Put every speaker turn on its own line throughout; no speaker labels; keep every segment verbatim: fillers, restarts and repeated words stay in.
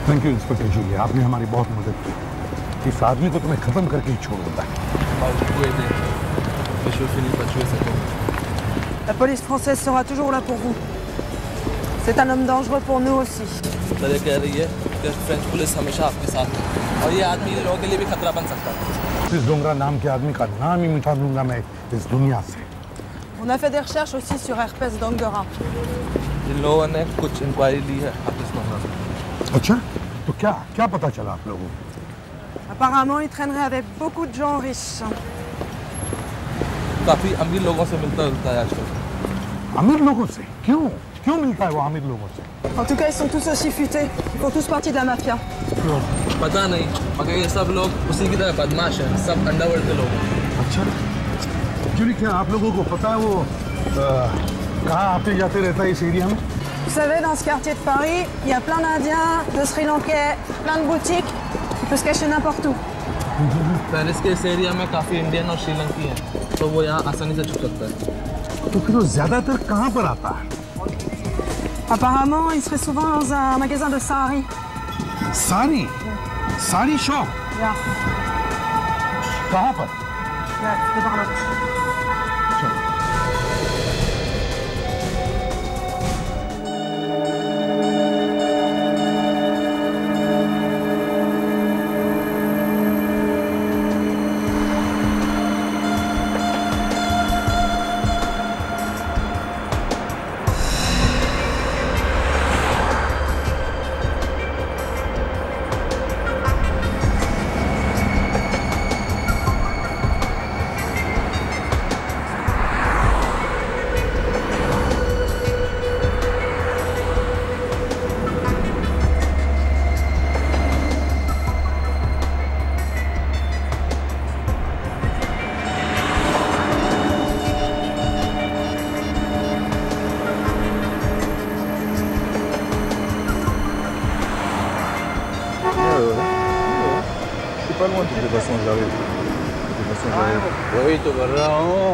Thank you inspector Jully, आपने हमारी बहुत मदद की। इस आदमी को तुम्हें खत्म करके ही छोड़ूंगा।
La police française sera toujours là pour vous. C'est un homme dangereux pour nous aussi.
ये कह रही है कि फ्रेंच पुलिस हमेशा आपके साथ है और ये आदमी लोगों के लिए भी खतरा बन सकता है।
इस डोंगरा नाम के आदमी का नाम ही मिटा दूंगा मैं इस दुनिया से।
On a fait des recherches aussi sur Herpès Dongora.
इन लोगों ने कुछ इंक्वायरी ली है आप इस डोंगरा से।
अच्छा, तो क्या क्या पता चला आप लोगों को?
Apparemment, il traînerait avec beaucoup de gens riches.
काफी अमीर लोगों से मिलता जुलता है आजकल।
अमीर लोगों से? क्यों क्यों मिलता है वो अमीर लोगों से?
En tout cas, ils sont tous aussi futés. Ils font tous partie de la mafia.
पता नहीं, मगर ये सब लोग उसी की तरह बदमाश हैं, सब अंडरवर्ल्ड के लोग हैं।
अच्छा, क्यों क्या आप लोगों को पता है वो कहाँ आते जाते रहता है इस एरिया में?
Vous savez, dans ce quartier de Paris, il y a plein d'Indiens, de Sri Lankais, plein de boutiques. Il peut se cacher n'importe où.
Paris के इस एरिया में काफी इंडियन और श्रीलंकी हैं, तो वो यहाँ आसानी से छुप सकता है।
तो फिर वो ज्यादातर कहाँ पर आता है?
Apparemment, il serait souvent dans un magasin de sari.
Sari? Sari shop?
Là.
कहाँ पर?
Là, c'est par là.
वही तो कर रहा हूँ।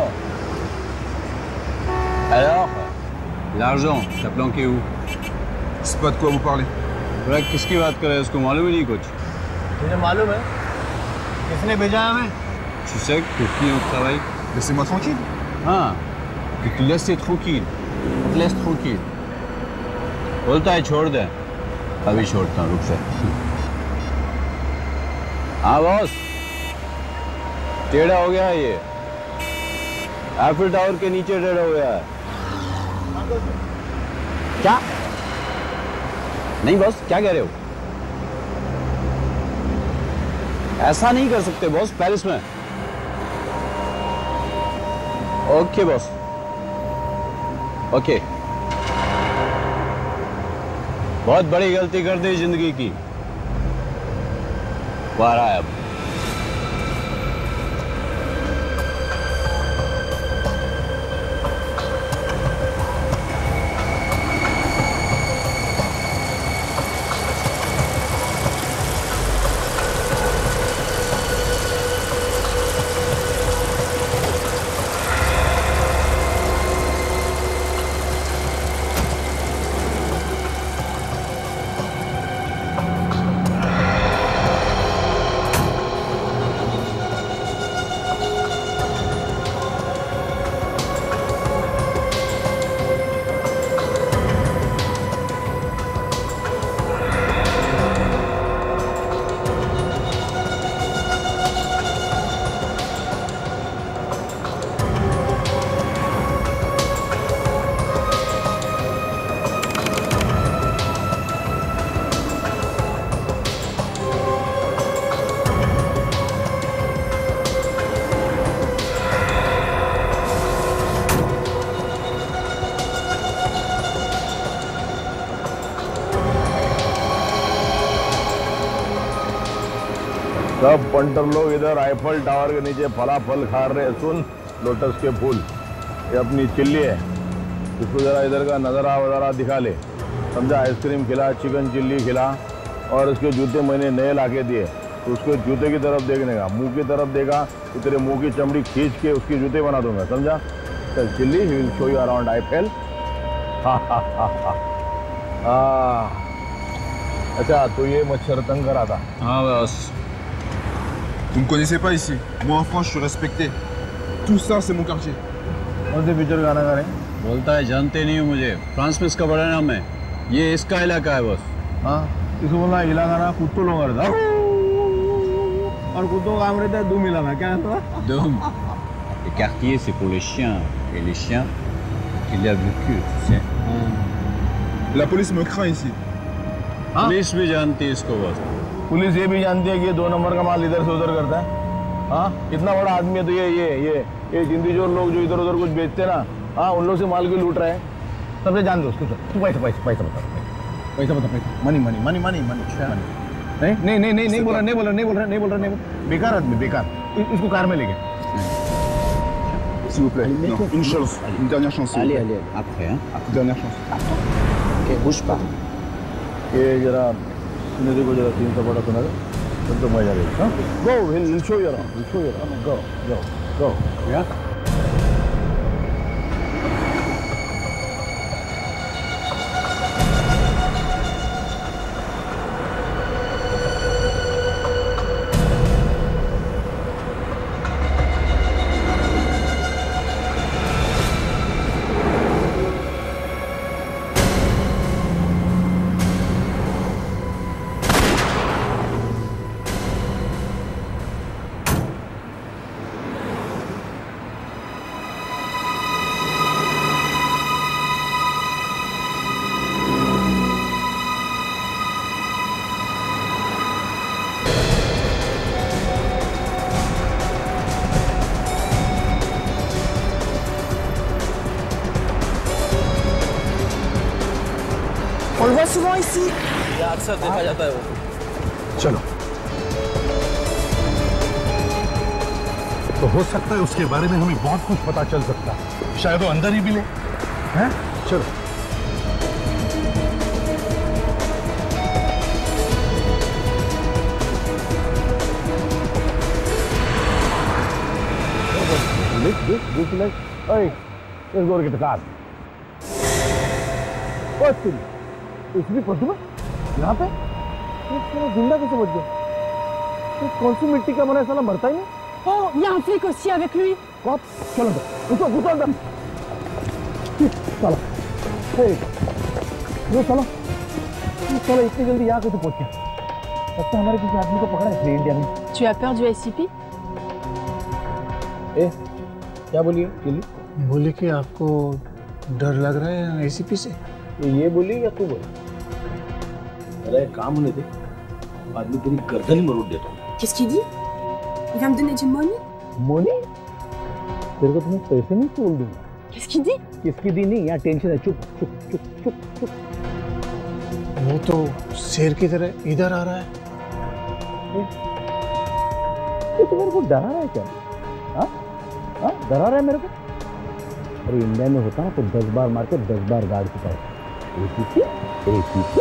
Alors, l'argent, t'as planqué où?
C'est pas de quoi vous parlez.
voilà, किसकी बात कर रहे हैं? उसको मालूम ही नहीं कुछ।
मुझे मालूम है किसने भेजा है हमें।
Tu sais que qui on travaille?
Laissez-moi tranquille.
हाँ, कि tu laisses tranquille, tu laisses tranquille. बोलता है छोड़ दे, अभी छोड़ता हूँ, रुक से। हाँ बॉस, टेढ़ा हो गया है ये, एफिल टावर के नीचे टेढ़ा हो गया है। क्या? नहीं बॉस, क्या कह रहे हो? ऐसा नहीं कर सकते बॉस पेरिस में। Okay boss, okay. बहुत बड़ी गलती कर दी जिंदगी की, बाहर आया अब।
सब पंटर लोग इधर आईफल टावर के नीचे फला फल खा रहे हैं। सुन, लोटस के फूल, ये अपनी चिल्ली है, इसको जरा इधर का नज़ारा वज़ारा दिखा ले, समझा? आइसक्रीम खिला, चिकन चिल्ली खिला, और इसके जूते मैंने नए ला के दिए, तो उसको जूते की तरफ देखने का, मुंह की तरफ देखा तो तेरे मुंह की चमड़ी खींच के उसके जूते बना दूंगा, समझा? चल चिल्ली, he will show you around Eiffel. अच्छा, तो ये मच्छर तंग करा था?
हाँ बस।
Vous me connaissez pas ici. Moi en France, je suis respecté. Tout ça, c'est mon quartier.
कौन से पिक्चर गाना गा रहे हैं?
बोलता है जानते नहीं हो मुझे। फ्रांस में इसका बड़ा नाम है। ये इसका इलाका है बस।
हाँ, इसको बोलना इलाका ना कुत्तों लोग रहता और कुत्तों काम रहता है दुम इलाका। क्या है?
दुम। Le quartier c'est pour les chiens et les chiens qui lèvent le cul, tu sais.
La police me craint ici.
Police भी जानती है इसको बस।
पुलिस ये भी जानती है कि ये दो नंबर का माल इधर से उधर करता है। हाँ, इतना बड़ा आदमी है तो ये ये ये ये जिंदी जोर लोग जो इधर उधर कुछ बेचते हैं ना, हाँ, उन लोग से माल क्यों लूट रहे हैं? सबसे जान दो उसको। तू पैसा पैसा पैसा बता पैसा बता पैसा money money money money money नहीं नहीं नहीं नहीं नहीं बोल रहा नहीं बोल रहा नहीं बोल रहा नहीं बोल रहा नहीं बेकार आदमी बेकार। इसको कार में लेके
S'il vous plaît. Non, une chance. Une dernière chance.
Allez, allez, après, hein.
Une dernière chance.
Ok, bouge pas.
ये जरा सुने को जरा तीन सौ बड़ा सुना दे तब तो मजा आएगा। हाँ, go, he'll show you around, he'll show you around. Go, go, go. Yeah.
On le voit souvent ici.
ये अक्सर देखा जाता है वो।
चलो, तो हो सकता है उसके बारे में हमें बहुत कुछ पता चल सकता है। शायद वो अंदर ही मिले। हैं? चलो।
This, this, this is like, hey, let's go to get the car. What's this? इसमें प्रद्युमन यहाँ पे? ये साला जिंदा कैसे बच गया? ये कौन सी मिट्टी का बना है साला मरता ही नहीं?
Oh, il y a un flic aussi avec lui.
कौन? चलो अंदर, घुसो घुसो अंदर। साला, हे, ये साला, ये साला इतनी जल्दी यहाँ कैसे पहुँच गया? लगता है हमारे किसी आदमी को पकड़ा है इसलिए इंडिया में।
Tu as peur du A C P?
ए, क्या बोलिए? चिल्ली?
बोले कि आपको डर लग रहा है एसीपी से?
ये बोली या तू बोली? अरे काम होने दे, आदमी तेरी गर्दन ही मरोड़ देता हूँ।
Qu'est-ce qu'il dit? Il va me donner du money?
Moni? तेरे को तुम्हें पैसे नहीं तोड़ दूंगा।
Qu'est-ce qu'il dit?
किसकी दी नहीं, यहाँ टेंशन है। चुप चुप चुप चुप चुप।
वो तो शेर की तरह इधर आ रहा है।
ये तो मेरे को डरा रहा है क्या? हाँ हाँ डरा रहा है मेरे को? अरे इंडिया में होता ना तो दस बार मार के दस बार गाड़ चुका है। ACP, ACP.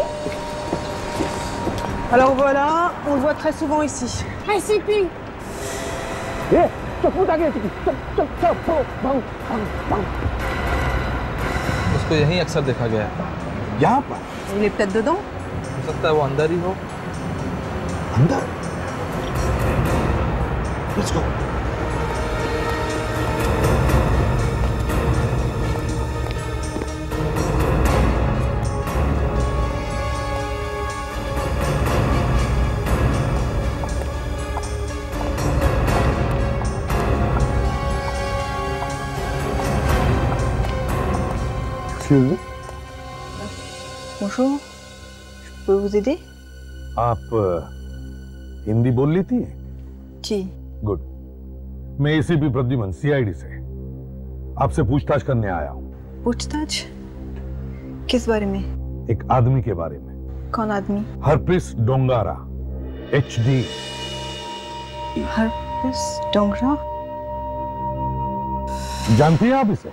Alors voilà, on le voit très souvent ici. A C P!
ये चुप उठा के चुप चुप चुप चुप भाग भाग भाग।
उसको यहीं अक्सर देखा गया है।
यहाँ पर?
Il est peut-être dedans?
हो सकता है वो अंदर ही हो।
अंदर? Let's go.
Excuse me.
Bonjour, je peux vous aider?
आप हिंदी बोल लेती हैं?
Qui?
गुड। मैं ACP Pradyuman C I D से आपसे पूछताछ करने आया हूँ।
पूछताछ? किस बारे में?
एक आदमी के बारे में।
कौन आदमी?
Harpreet Dongara, H D.
हरप्रीत डोंगरा?
जानती हैं आप इसे?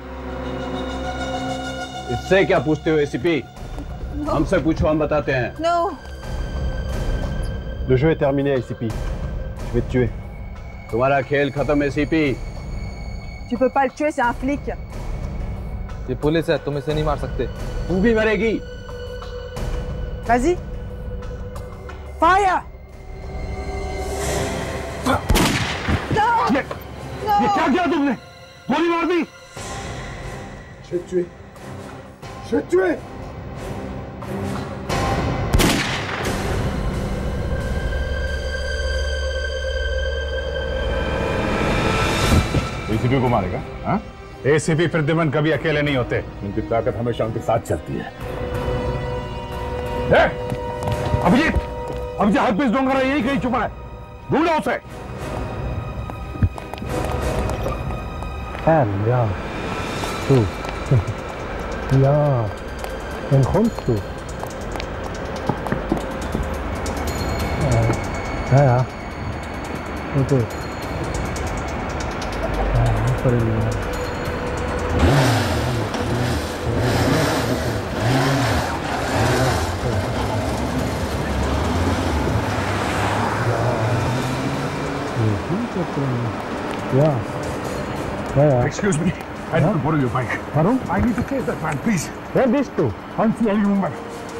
इससे क्या पूछते हो एसीपी? हमसे पूछो, हम बताते हैं।
No.
Le jeu est terminé, A C P. Je vais te tuer.
तुम्हारा खेल खत्म ACP.
Tu peux pas le tuer, c'est un flic.
ये पुलिस है, तुम इसे नहीं मार सकते।
तू भी मरेगी।
Vas-y. Fire! No!
ये,
No!
ये क्या किया तुमने? गोली मार दी?
Je vais te tuer. Je vais te tuer.
ACP को मारेगा? हाँ?
एसीपी प्रद्युमन कभी अकेले नहीं होते।
उनकी ताकत हमेशा उनके साथ चलती है।
ए, अभिजीत, अभिजीत हाथ पे डोंगरा यही कहीं छुपा है, ढूंढो उसे।
Ja, du. Ja, wann kommst du? Ja, ja. Okay. Ja, Pradyuman. Ja. Ja, ja.
Excuse me, I need to borrow your bike.
Warum?
I need to chase that man, please.
Wer bist du?
I'm C I D Mumbai.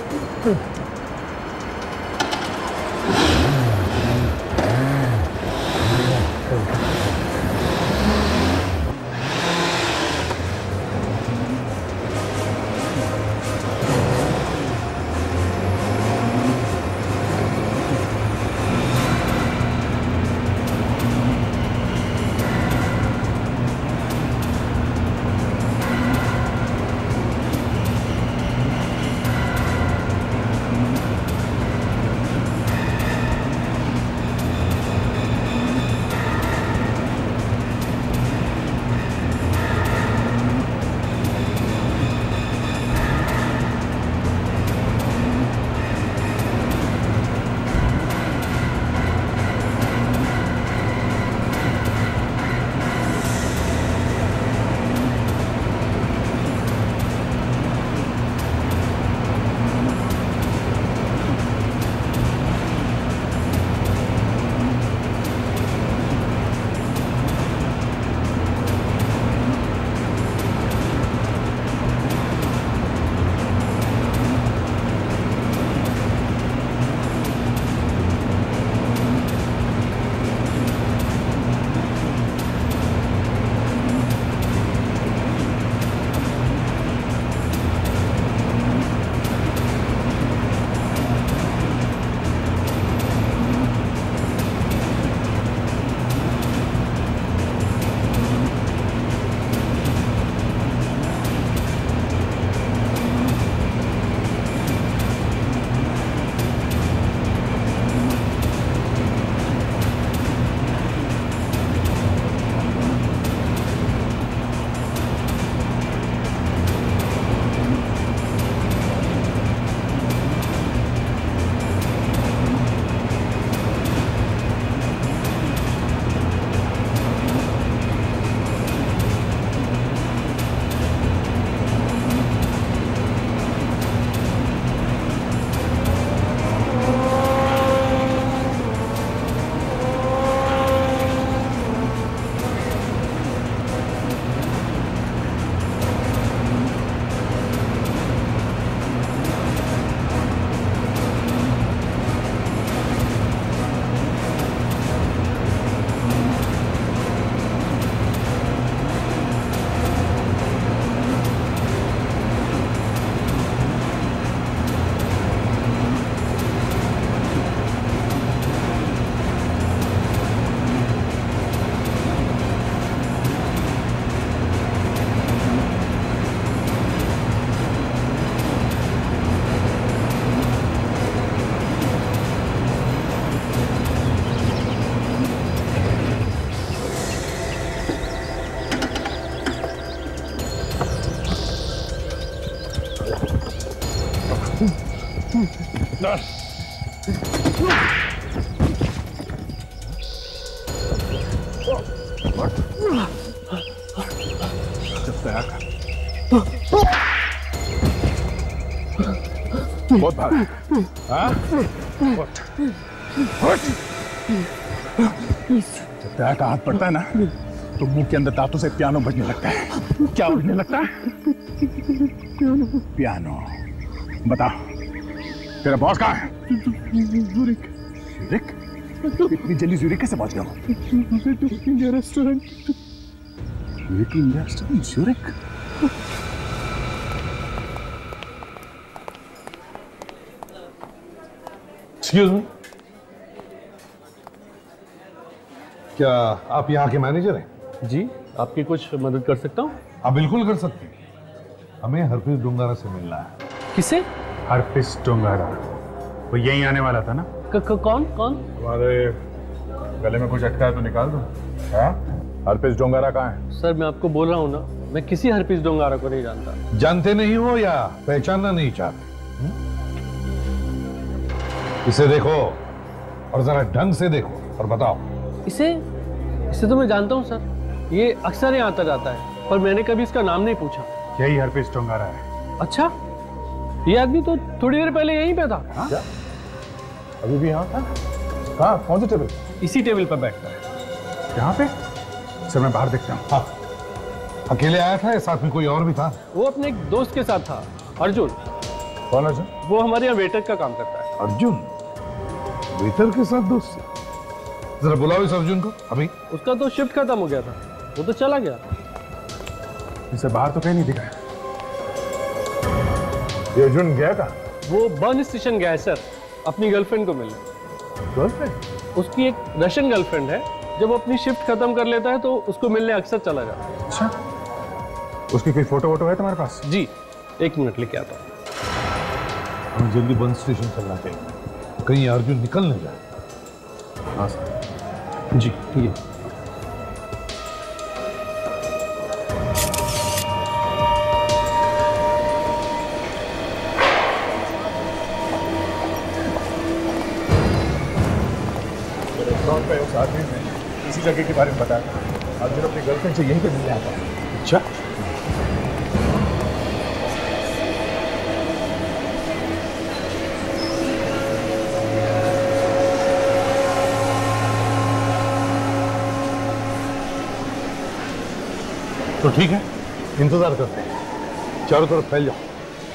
बहुत भाग हाँ जब तैयार का हाथ पड़ता है ना तो मुंह के अंदर दांतों से पियानो बजने लगता है। क्या बजने लगता है? पियानो। बता तेरा बॉस कहाँ है?
ज्यूरिक? इतनी जल्दी ज्यूरिक कैसे पहुंच गया? India restaurant. India restaurant Zurich? Excuse me, क्या आप यहाँ के मैनेजर हैं?
जी, आपकी कुछ मदद कर सकता हूँ?
आप बिल्कुल कर सकते हैं। हमें हरप्रीत डोंगारा से मिलना है।
किसे?
हरप्रीत डोंगारा, वो यहीं आने वाला था ना?
क, क, कौन कौन?
तुम्हारे गले में कुछ अटका है तो निकाल दो। हाँ? हरप्रीत डोंगारा कहाँ है?
सर मैं आपको बोल रहा हूँ ना, मैं किसी हरप्रीत डोंगारा को नहीं जानता।
जानते नहीं हो या पहचानना नहीं चाहते? इसे देखो और जरा ढंग से देखो और बताओ।
इसे इसे तो मैं जानता हूँ सर, ये अक्सर यहाँ आता जाता है, पर मैंने कभी इसका नाम नहीं पूछा।
यही हरप्रीत डोंगारा है।
अच्छा, ये आदमी तो थोड़ी देर पहले यहीं पे था।
हाँ? क्या? अभी भी यहाँ था? कहाँ? कौन सी टेबल?
इसी टेबल पर बैठता है।
यहाँ पे? सर मैं बाहर देखता हूँ।
हाँ। अकेले आया था या साथ में कोई और भी था?
वो अपने एक दोस्त के साथ था, अर्जुन।
कौन अर्जुन?
वो हमारे यहाँ वेटर का काम करता है।
अर्जुन? वेटर के साथ दोस्त? जरा बुलाओ इस अर्जुन को अभी।
उसका तो शिफ्ट खत्म हो गया था, वो तो चला गया।
इसे बाहर तो कहीं नहीं दिखा। ये अर्जुन गया था?
वो बर्न स्टेशन गया है सर, अपनी गर्लफ्रेंड को मिलने।
गर्लफ्रेंड?
उसकी एक रशियन गर्लफ्रेंड है, जब वो अपनी शिफ्ट खत्म कर लेता है तो उसको मिलने अक्सर चला जाता है।
अच्छा, उसकी कोई फोटो वोटो है तुम्हारे पास?
जी, एक मिनट लेके आता हूँ।
हमें जल्दी बर्न स्टेशन चलना चाहिए, कहीं अर्जुन निकल नहीं जाए।
हाँ सर।
जी ये
रेस्टोरेंट पे उस आदमी ने इसी जगह के बारे में बताया। अर्जुन अपनी गर्लफ्रेंड से यहीं पे मिलने आता है।
अच्छा, तो ठीक है, इंतजार करते हैं। चारों तरफ फैल जाओ।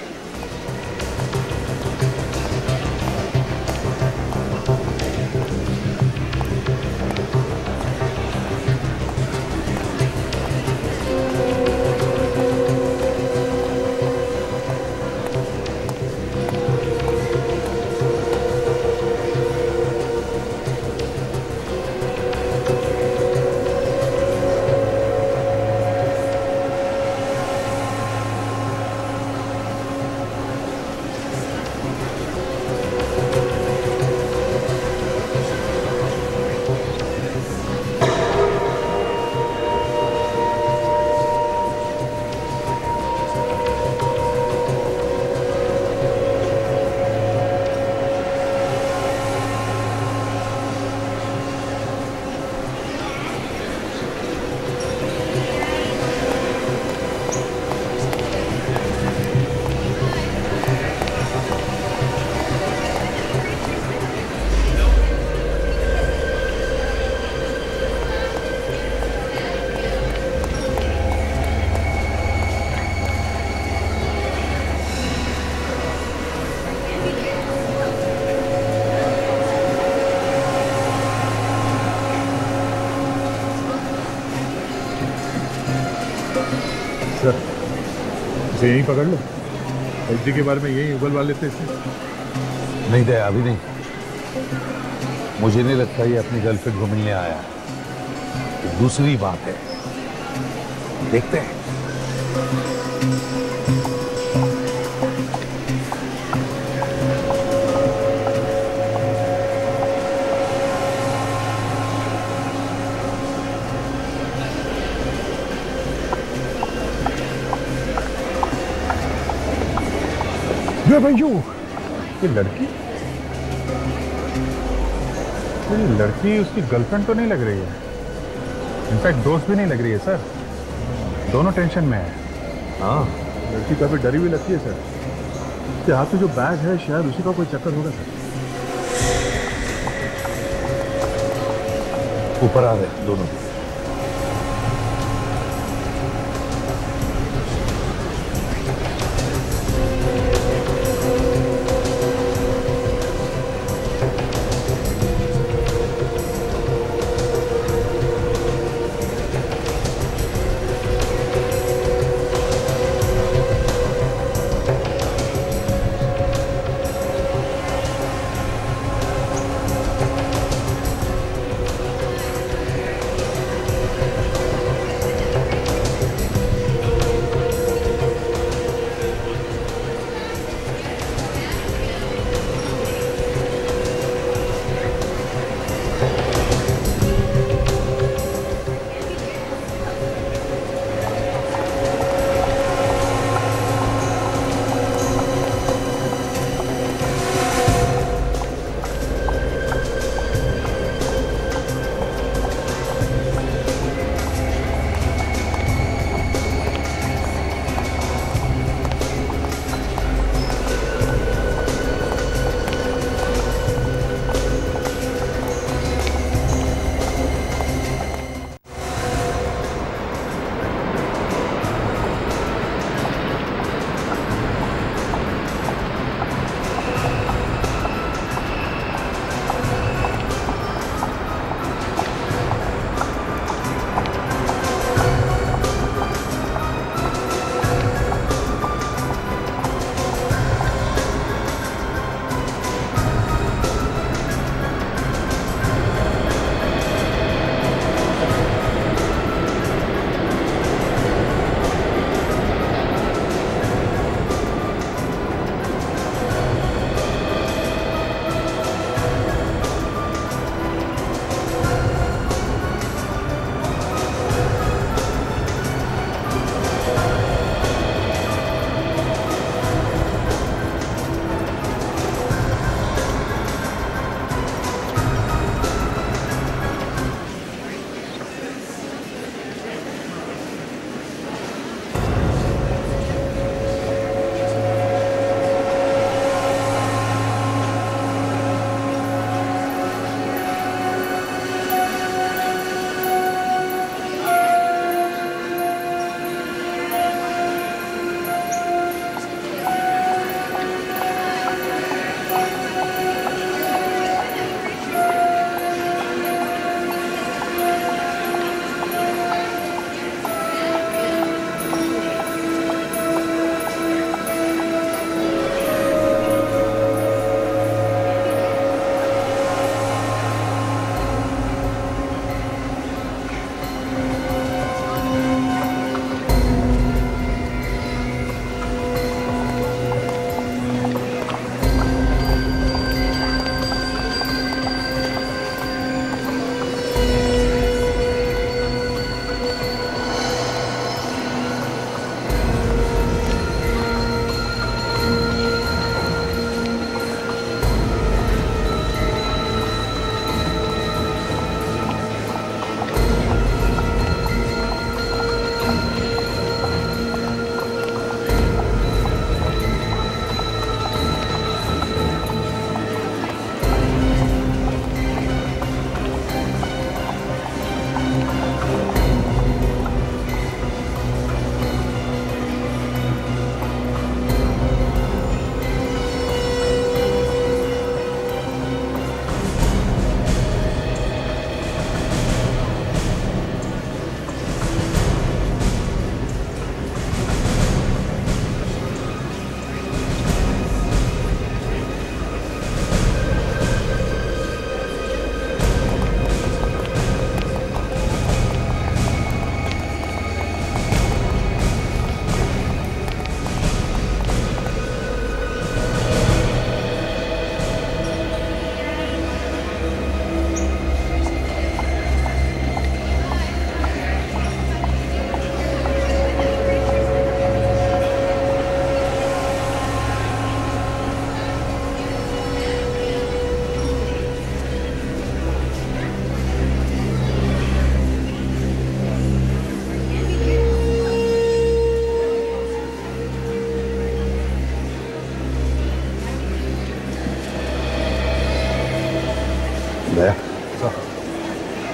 इसे यहीं पकड़ लो, एचडी के बारे में यही उगलवा लेते इसे।
नहीं दे, अभी नहीं। मुझे नहीं लगता ये अपनी गर्लफ्रेंड को मिलने आया है। तो दूसरी बात है, देखते हैं।
भाइयों, ये लड़की ये लड़की उसकी गर्लफ्रेंड तो नहीं लग रही है। इनफैक्ट दोस्त भी नहीं लग रही है सर। दोनों टेंशन में है। हाँ, लड़की काफी डरी हुई लगती है सर। उसके हाथ में जो बैग है शायद उसी का कोई चक्कर होगा सर।
ऊपर आ गए दोनों।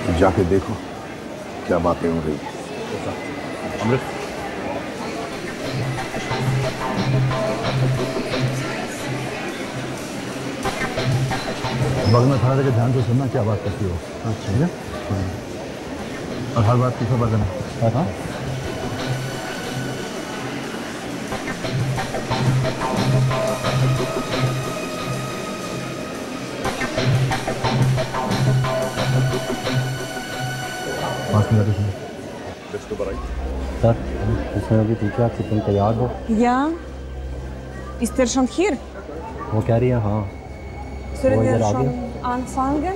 जाके देखो क्या बातें हो रही हैं।
अमृत,
बगल में खड़ा रह के ध्यान से सुनना क्या बात करती हो। ठीक है, और हर बात की खबर देना। हाँ, पाँच मिनट इसमें।
सर, इसमें अभी पूछा कि तुम तैयार हो?
Ja. Ist er schon hier?
वो कह रही है हाँ।
Sollen
वो
wir
इधर आ
schon
गया।
anfangen?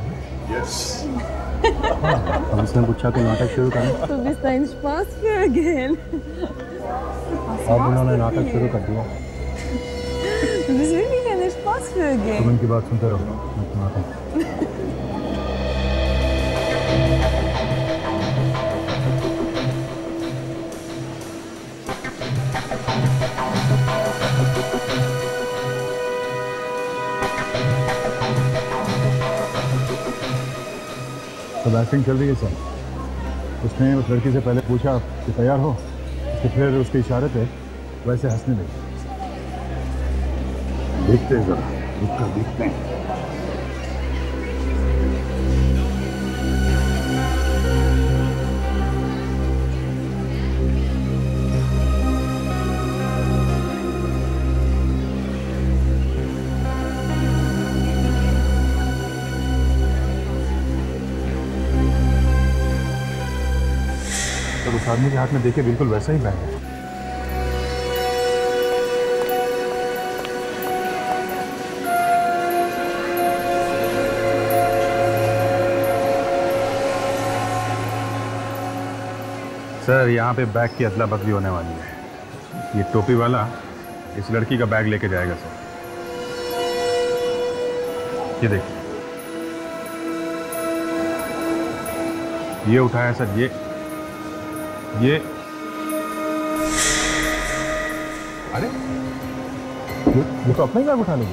हम इसने पूछा कि नाटक शुरू करें।
Du bist ein Spaßvögel.
अब उन्होंने नाटक शुरू कर दिया।
Du bist wirklich ein Spaßvögel.
तुम इनकी बात सुनते रहो, मैं सुनाता हूँ। सब एक्टिंग चल रही है सर। उसने उस लड़की से पहले पूछा कि तैयार हो, तो फिर उसके इशारे पे वैसे हंसने लगी। देखते हैं जरा, रुक कर देखते हैं। तो उस आदमी के हाथ में देखे बिल्कुल वैसा ही बैग है। सर, यहाँ पे बैग की अदला बदली होने वाली है। ये टोपी वाला इस लड़की का बैग लेके जाएगा सर। ये देखिए, ये उठाया सर। ये ये अरे ये, ये तो अपने ही बैग उठा लेंगे।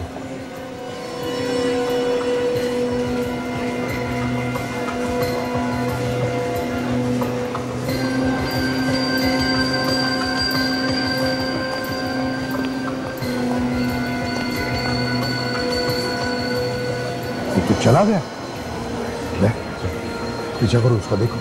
तो चला गया। ले, पीछा करो उसका, देखो।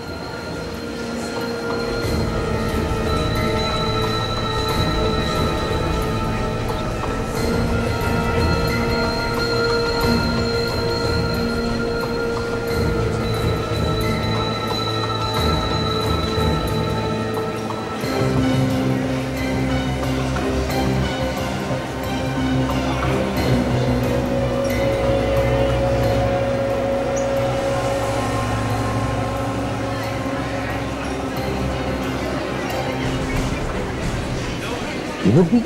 इधर भी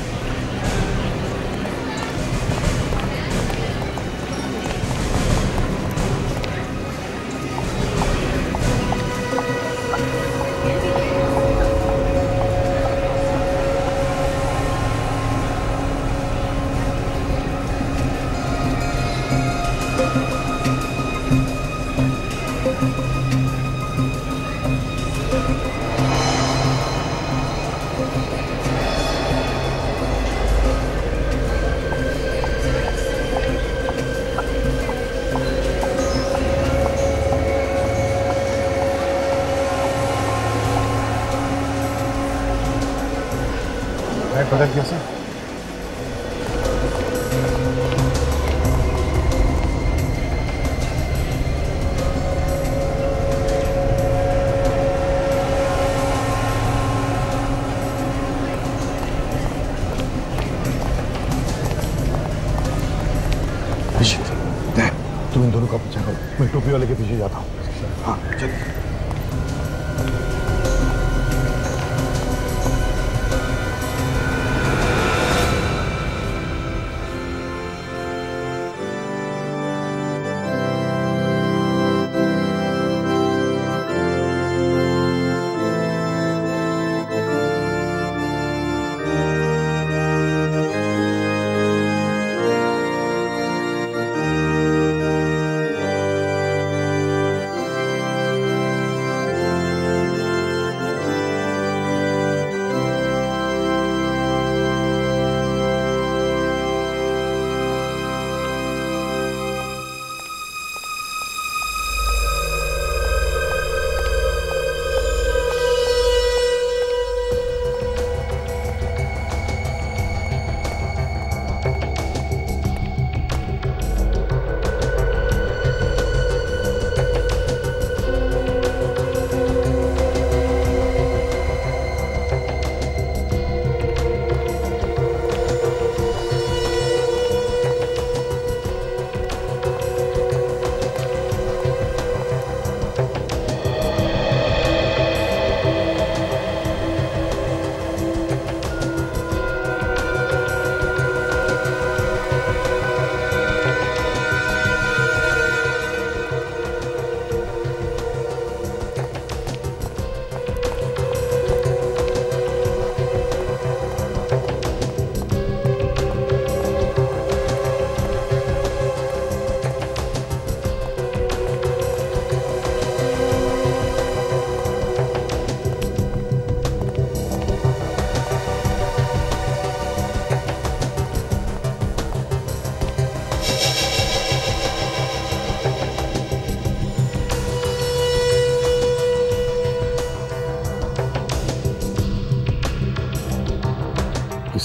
बदल गया सर। तुम इन दोनों का पीछा करो, मैं टोपी वाले के पीछे जाता हूँ। हाँ चलिए।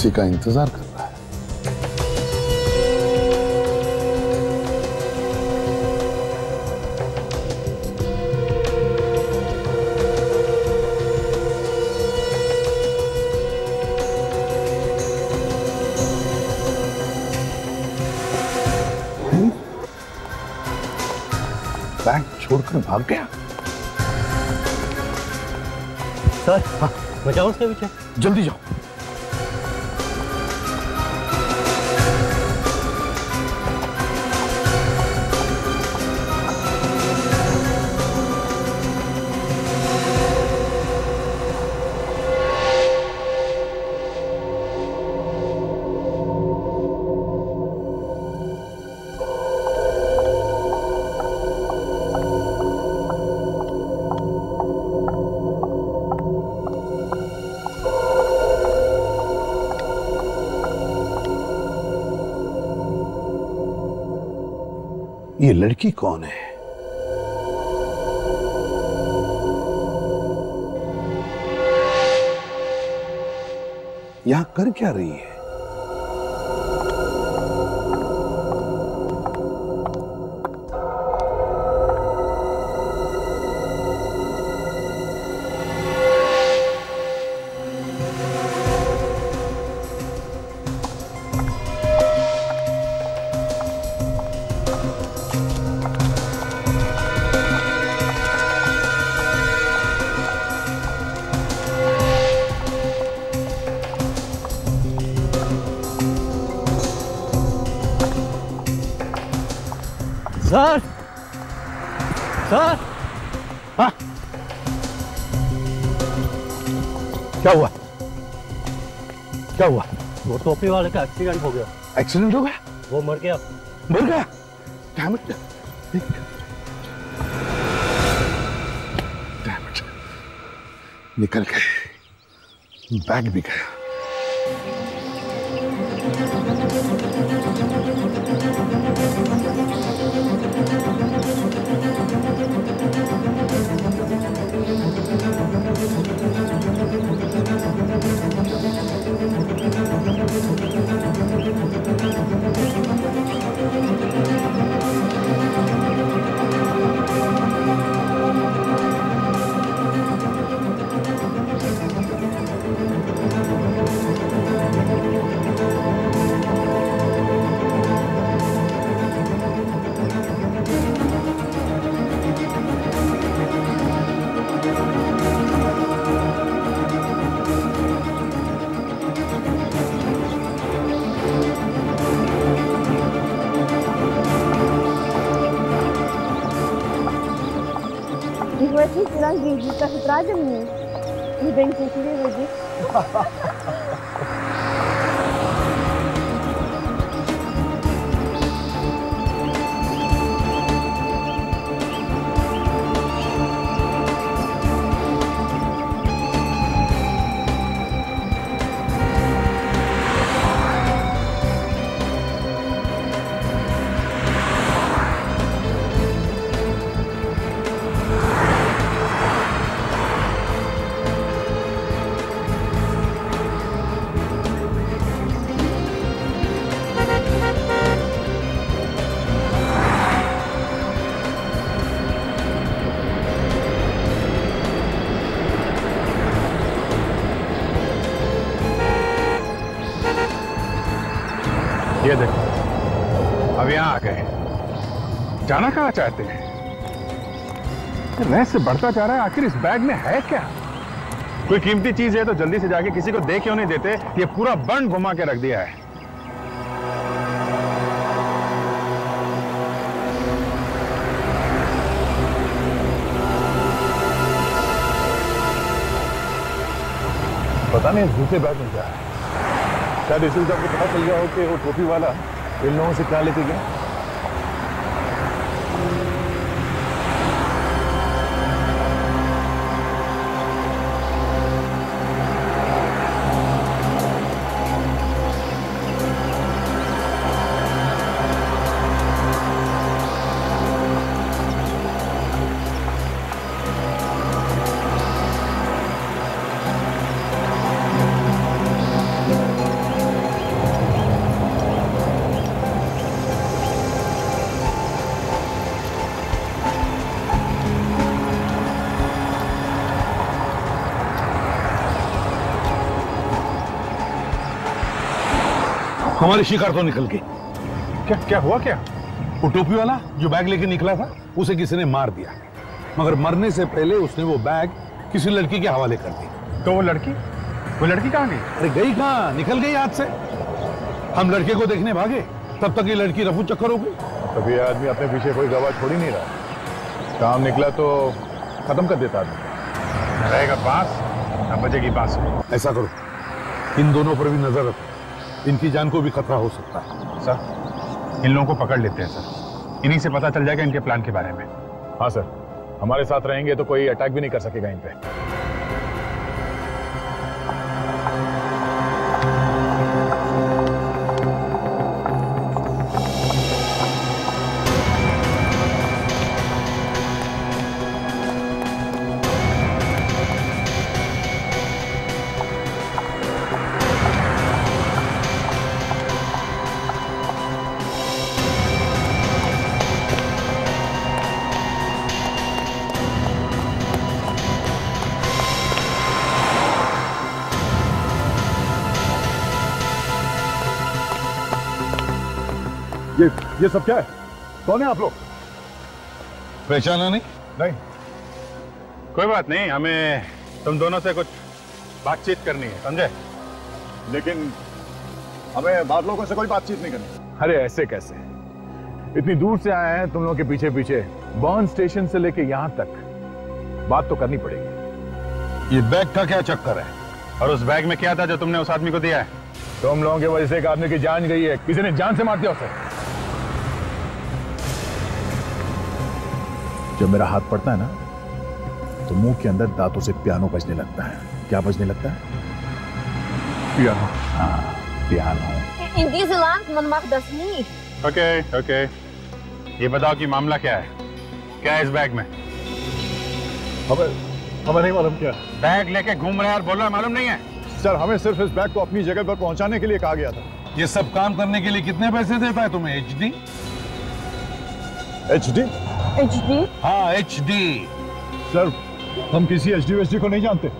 किसी का इंतजार कर रहा है। बैग छोड़कर भाग गया।
सर, हाँ, मैं जाऊँ उसके पीछे?
जल्दी जाओ। ये लड़की कौन है? यहां कर क्या रही है?
सर, सर,
हाँ? क्या हुआ? क्या हुआ?
वो टोपी वाले का एक्सीडेंट हो गया।
एक्सीडेंट हो गया?
वो मर गया।
मर गया? Damn it. Damn it. निकल गए, बैग भी गया।
Shivaji Satam Pradyuman. Identity.
ये देखो, अब यहाँ आ गए। जाना कहाँ चाहते हैं? रहस्य बढ़ता जा रहा है। आखिर इस बैग में है क्या? कोई कीमती चीज है तो जल्दी से जाके किसी को दे क्यों नहीं देते? ये पूरा बंड घुमा के रख दिया है।
पता नहीं दूसरे बैग में क्या है। शायद इसी को पता चल गया हो कि वो टोपी वाला इन लोगों से क्या लेके गया।
हमारी शिकार तो निकल गई।
क्या क्या हुआ क्या?
वो टोपी वाला जो बैग लेके निकला था उसे किसी ने मार दिया, मगर मरने से पहले उसने वो बैग किसी लड़की के हवाले कर दी।
तो वो लड़की वो लड़की कहाँ गई?
अरे गई कहाँ, निकल गई हाथ से। हम लड़के को देखने भागे, तब तक ये लड़की रफू चक्कर हो गई।
कभी आदमी अपने पीछे कोई गवाह छोड़ ही नहीं रहा। काम निकला तो खत्म कर देता आदमी।
रहेगा पास ना बजेगी बांस।
ऐसा करो, इन दोनों पर भी नजर रखो, इनकी जान को भी खतरा हो सकता है।
सर, इन लोगों को पकड़ लेते हैं सर, इन्हीं से पता चल जाएगा इनके प्लान के बारे में।
हाँ सर, हमारे साथ रहेंगे तो कोई अटैक भी नहीं कर सकेगा इन पे। ये ये सब क्या है? कौन है आप लोग?
पहचाना नहीं?
नहीं।
कोई बात नहीं, हमें तुम दोनों से कुछ बातचीत करनी है, समझे?
लेकिन हमें बात लोगों से कोई बातचीत नहीं करनी। अरे ऐसे कैसे? इतनी दूर से आए हैं तुम लोगों के पीछे पीछे, बॉर्न स्टेशन से लेके यहां तक, बात तो करनी पड़ेगी।
ये बैग का क्या चक्कर है?
और उस बैग में क्या था जो तुमने उस आदमी को दिया है?
तुम लोगों की वजह से एक आदमी की जान गई है, किसी ने जान से मार दिया उसे। जब मेरा हाथ पड़ता है ना, तो मुंह के अंदर दांतों से पियानो बजने लगता है। क्या बजने लगता है? पियानो। हाँ, piano.
In deze land, man mag dat niet.
Okay okay, ये बताओ कि मामला क्या है? क्या है इस बैग में?
हमें हमें नहीं मालूम क्या।
बैग लेके घूम रहे हैं और बोल रहा है मालूम नहीं है?
सर, हमें सिर्फ इस बैग को अपनी जगह पर पहुंचाने के लिए कहा गया था।
ये सब काम करने के लिए कितने पैसे देता है तुम्हें H D?
H D?
H D?
हाँ, एच डी।
सर, हम किसी एच डी एच डी को नहीं जानते।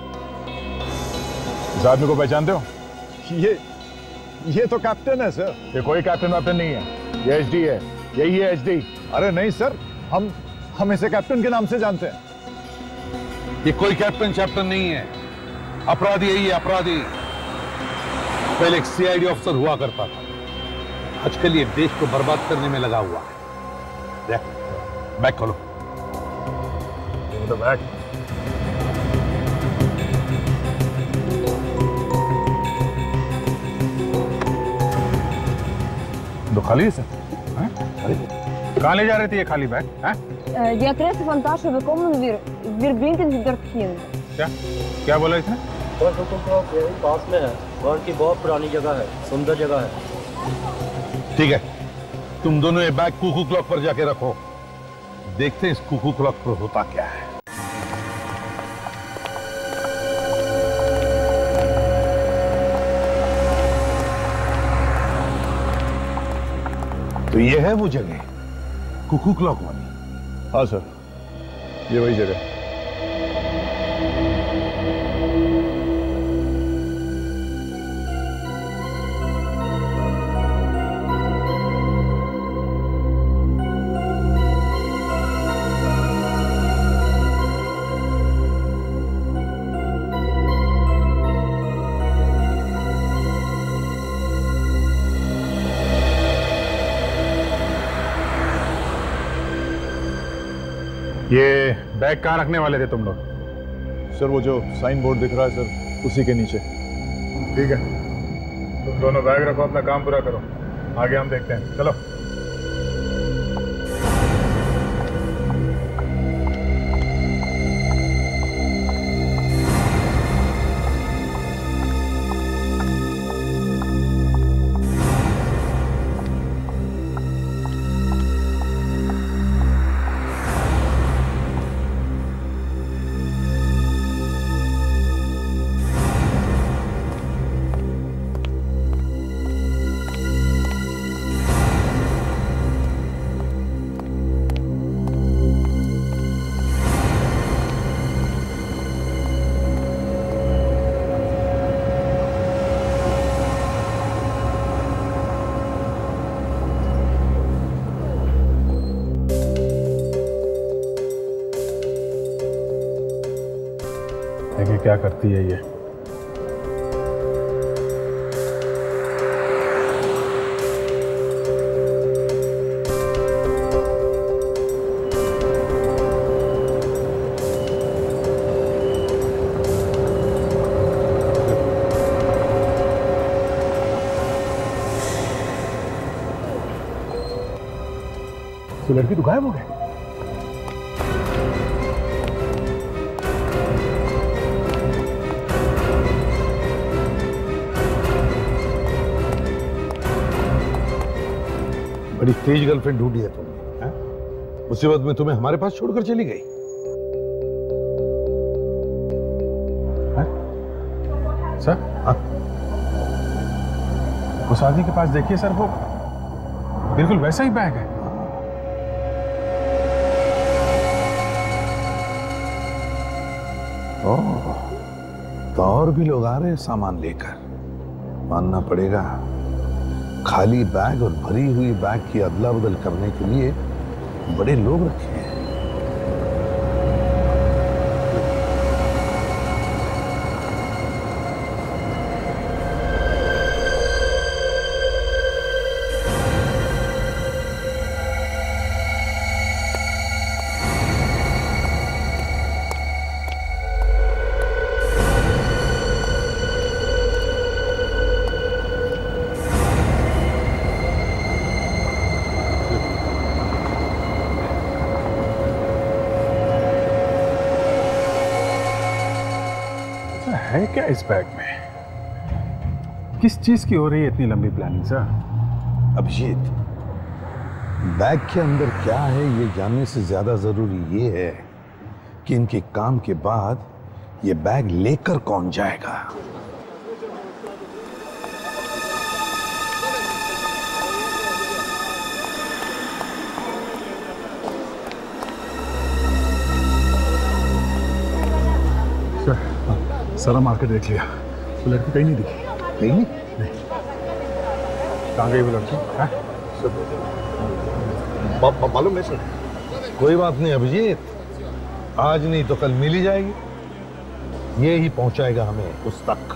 इस आदमी को पहचानते हो? ये ये तो कैप्टन है सर। ये कोई कैप्टन वैप्टन नहीं है, ये एच डी है, यही है एच डी। अरे नहीं सर, हम हम इसे कैप्टन के नाम से जानते हैं।
ये कोई कैप्टन चैप्टन नहीं है, अपराधी है ये, अपराधी। पहले एक सी आई डी ऑफिसर हुआ करता था, आजकल ये देश को बर्बाद करने में लगा हुआ है। बैग खोलो।
तो बैग
दो खाली है सर? कहाँ ले जा रहे थे ये खाली bag?
Die adressen van Tasha, we komen weer, weer brengen die dorthin.
क्या क्या बोला इसने?
और हुकुम यही पास में है, और की बहुत पुरानी जगह है, सुंदर जगह है।
ठीक है, तुम दोनों ये बैग कुकू क्लॉक पर जाके रखो, देखते हैं इस कुकू क्लॉक पर होता क्या है। तो ये है वो जगह, कुकू क्लॉक वाली?
हाँ सर, ये वही जगह।
ये बैग कहाँ रखने वाले थे तुम लोग?
सर, वो जो साइन बोर्ड दिख रहा है सर, उसी के नीचे।
ठीक है, तुम दोनों बैग रखो, अपना काम पूरा करो, आगे हम देखते हैं। चलो। देखिए क्या करती है ये। तो लड़की तो गायब हो गई।
बड़ी तेज गर्लफ्रेंड ढूंढी है तुमने, मुसीबत में तुम्हें हमारे पास छोड़कर चली गई।
सर हाँ? उस आदमी के पास देखिए सर, वो बिल्कुल वैसा ही बैग है।
ओह, तो और भी लोग आ रहे हैं सामान लेकर। मानना पड़ेगा, खाली बैग और भरी हुई बैग की अदला बदल करने के लिए बड़े लोग रखे हैं।
है क्या इस बैग में? किस चीज की हो रही है इतनी लंबी प्लानिंग सर?
अभिजीत, बैग के अंदर क्या है ये जानने से ज्यादा जरूरी ये है कि इनके काम के बाद ये बैग लेकर कौन जाएगा।
सारा मार्केट देख लिया, वो लड़की कहीं नहीं दिखी।
कहीं नहीं?
नहीं। कहाँ गई वो लड़की?
मालूम नहीं सर। कोई बात नहीं अभिजीत, आज नहीं तो कल मिल ही जाएगी। ये ही पहुंचाएगा हमें उस तक।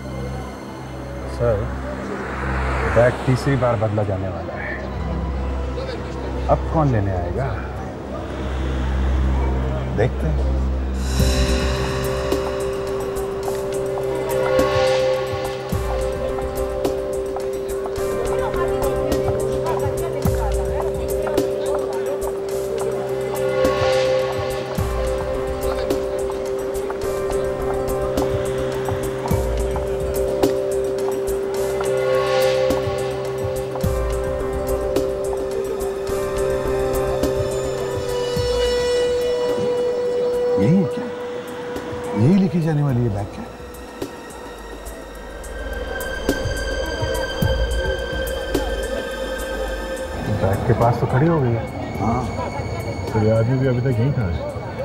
सर, बैग तीसरी बार बदला जाने वाला है, अब कौन लेने आएगा?
देखते हैं। यही है क्या? यही लेके जाने वाली है बैग क्या?
बैग के पास तो खड़ी हो गई है।
हाँ,
तो ये आदमी भी अभी तक यहीं था।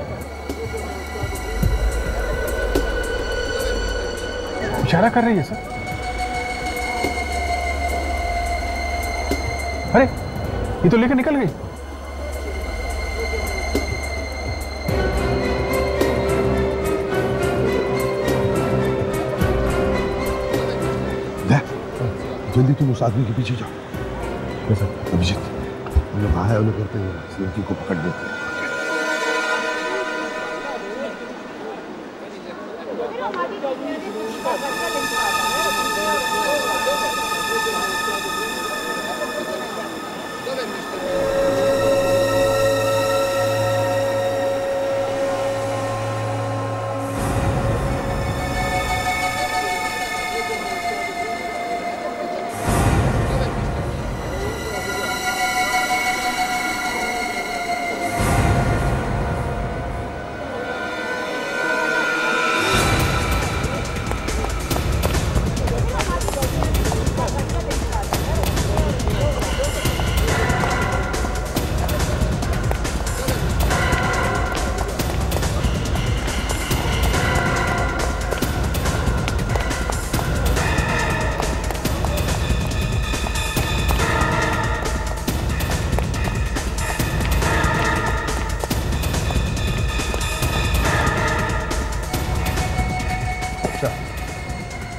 इशारा कर रही है सर। अरे ये तो लेकर निकल गई।
जल्दी तुम उस आदमी के पीछे जाओ। अभिजीत, हम लोग आए वाले करते हैं, इस लड़की को पकड़ देते हैं।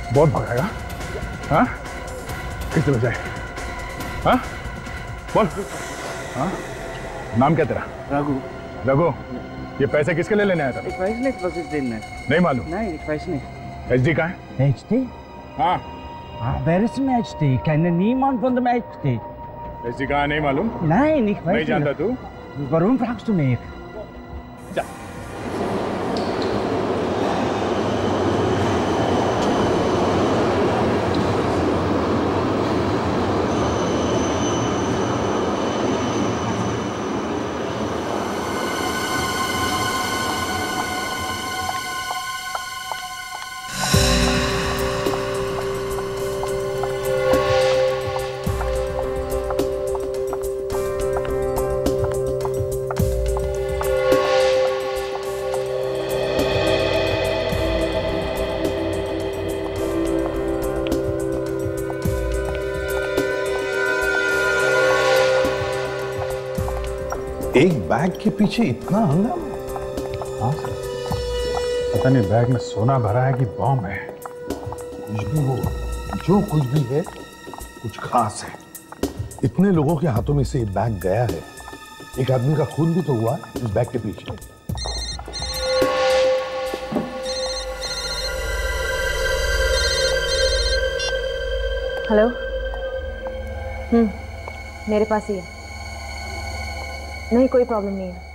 बहुत भगाएगा। हाँ किससे बचाए? हाँ बोल। हाँ नाम क्या तेरा?
रघु।
रघु, ये पैसे किसके लिए लेने आया था?
एक वैसे प्रोसेस देना है।
नहीं मालूम?
नहीं एक वैसे नहीं।
एचडी कहाँ है?
एचडी?
हाँ
हाँ wer ist denn H D? Kenne niemand von dem H D.
HD कहाँ नहीं मालूम?
Nein, ich weiß
नहीं जानता तू?
Warum fragst du mich?
जा।
एक बैग के पीछे इतना हंगामा?
हाँ सर, पता नहीं बैग में सोना भरा है कि बॉम्ब है।
कुछ भी हो, जो कुछ भी है कुछ खास है। इतने लोगों के हाथों में से ये बैग गया है, एक आदमी का खून भी तो हुआ है इस बैग के पीछे।
हेलो। हम्म मेरे पास ही है। नहीं कोई प्रॉब्लम नहीं है।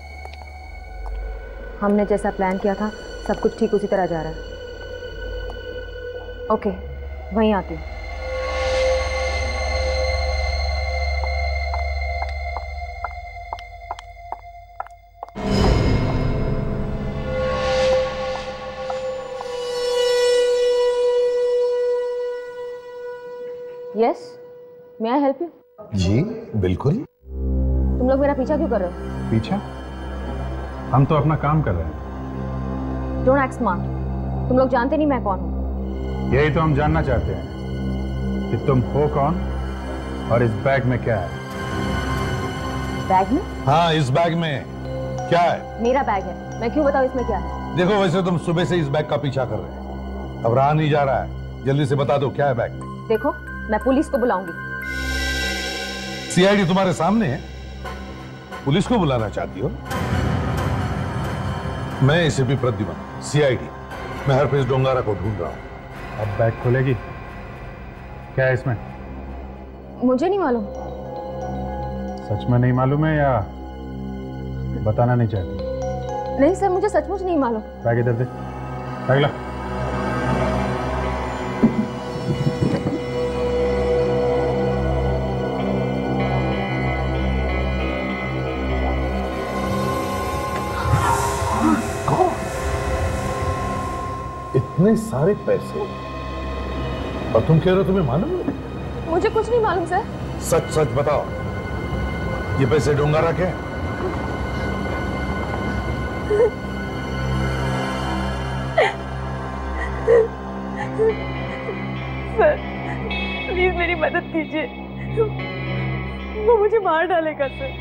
हमने जैसा प्लान किया था सब कुछ ठीक उसी तरह जा रहा है। ओके वहीं आती हूँ। Yes may I help you?
जी बिल्कुल।
तुम लोग मेरा पीछा क्यों कर रहे हो?
पीछा? हम तो अपना काम कर रहे हैं।
Don't act smart. तुम लोग जानते नहीं मैं कौन हूँ।
यही तो हम जानना चाहते हैं कि तुम हो कौन और इस बैग में क्या है।
बैग में?
हाँ इस बैग में क्या है?
मेरा बैग है, मैं क्यों बताऊँ इसमें क्या है?
देखो वैसे तुम सुबह से इस बैग का पीछा कर रहे हैं, अब रहा नहीं जा रहा है, जल्दी से बता दो क्या है बैग में।
देखो मैं पुलिस को बुलाऊंगी।
सीआईडी तुम्हारे सामने है, पुलिस को बुलाना चाहती हो? मैं एसीपी प्रद्युमन, सीआईडी। मैं हर पेश डोंगारा को ढूंढ रहा हूं।
अब बैग खोलेगी? क्या है इसमें?
मुझे नहीं मालूम।
सच में नहीं मालूम है या बताना नहीं चाहती?
नहीं सर मुझे सचमुच नहीं मालूम।
बैग इधर दे। बैग ला।
इतने सारे पैसे और तुम कह रहे हो तुम्हें मालूम है?
मुझे कुछ नहीं मालूम सर।
सच सच बताओ, ये पैसे डोंगारा के?
सर प्लीज मेरी मदद कीजिए, वो मुझे मार डालेगा सर।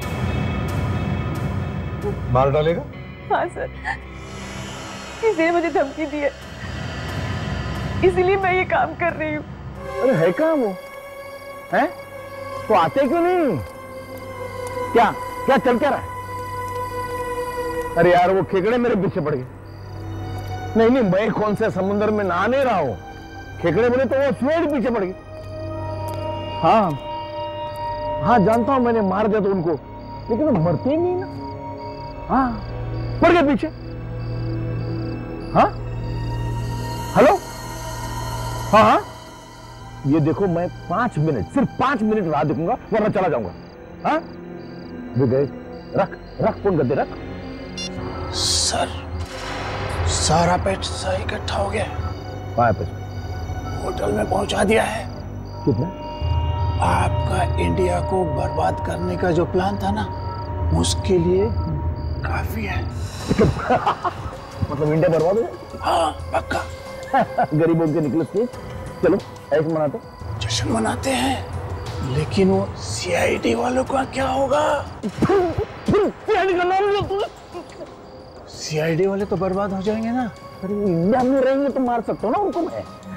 मार डालेगा?
हाँ सर, किसी ने मुझे धमकी दी है, इसीलिए मैं ये काम कर रही हूँ।
अरे है कहाँ वो? हैं? तो आते क्यों नहीं? क्या क्या चल क्या रहा है? अरे यार वो खेकड़े मेरे पीछे पड़ गए। नहीं नहीं मैं कौन से समुद्र में नहा नहीं रहा हूँ, खेकड़े बोले तो वो स्वेड पीछे पड़ गए। हाँ हाँ जानता हूँ, मैंने मार दिया तो उनको, लेकिन वो मरते ही नहीं ना। हाँ पड़ गए पीछे। हाँ हेलो, हाँ हाँ ये देखो मैं पांच मिनट सिर्फ पांच मिनट राह देखूंगा वरना चला जाऊंगा। हाँ वो गए, रख रख फोन कर दे, रख।
सर सारा पैसा इकट्ठा हो गया।
कहाँ है पैसा?
होटल में पहुंचा दिया है।
कितना?
आपका इंडिया को बर्बाद करने का जो प्लान था ना, उसके लिए काफी है।
मतलब इंडिया बर्बाद हो जाए?
हाँ पक्का।
गरीबों के निकले स्टेज, चलो ऐसे मनाते।
जश्न मनाते हैं, लेकिन वो सीआईडी वालों का क्या होगा?
सीआईडी का नाम लो तू।
सीआईडी वाले तो बर्बाद हो जाएंगे ना।
अरे इंडिया में रहेंगे तो मार सकता हूँ ना उनको मैं।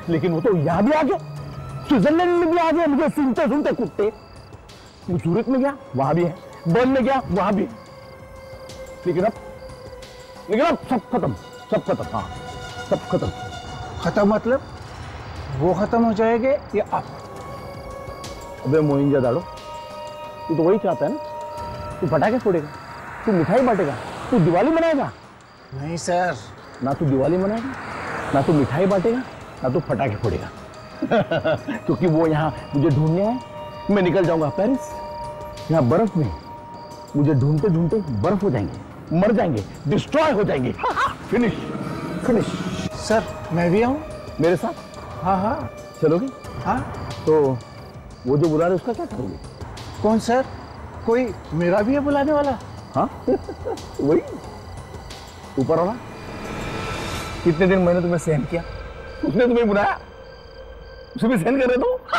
लेकिन वो तो यहाँ भी आ गए, स्विट्जरलैंड में भी आ गए, मुझे सुनते सुनते कुत्ते। वो सूरत में गया, वहां भी है, बर्न में गया, वहां भी है। लेकिन अब लेकिन अब सब खत्म, सब खत्म। हाँ, सब खत्म।
खत्म मतलब वो खत्म हो जाएंगे या आप?
अबे मोइंजा दाड़ो, तू तो वही चाहता है ना? तू पटाखे फोड़ेगा, तू मिठाई बांटेगा, तू दिवाली मनाएगा?
नहीं सर,
ना तू दिवाली मनाएगा, ना तू मिठाई बांटेगा, ना तू पटाखे फोड़ेगा। क्योंकि वो यहाँ मुझे ढूंढने आए, मैं निकल जाऊंगा पेरिस। यहाँ बर्फ में मुझे ढूंढते ढूंढते बर्फ हो जाएंगे, मर जाएंगे, डिस्ट्रॉय हो जाएंगे। Finish, finish.
सर मैं भी आऊँ
मेरे साथ?
हाँ हाँ।
चलोगे?
हाँ।
तो वो जो बुला रहे उसका क्या करोगे?
कौन सर? कोई मेरा भी है बुलाने वाला?
हाँ वही ऊपर वाला। कितने दिन मैंने तुम्हें सहन किया, उसने तुम्हें बुलाया, उसे भी सहन कर रहे तो।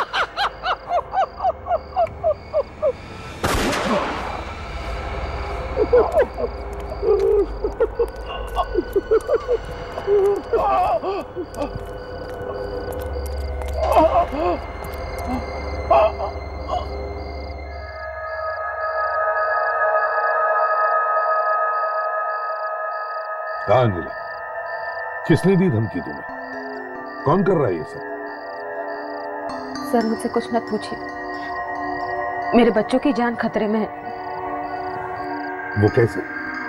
कहाँ नीला? किसने दी धमकी तुम्हें? कौन कर रहा है ये सब?
सर मुझसे कुछ मत पूछिए, मेरे बच्चों की जान खतरे में है।
वो कैसे?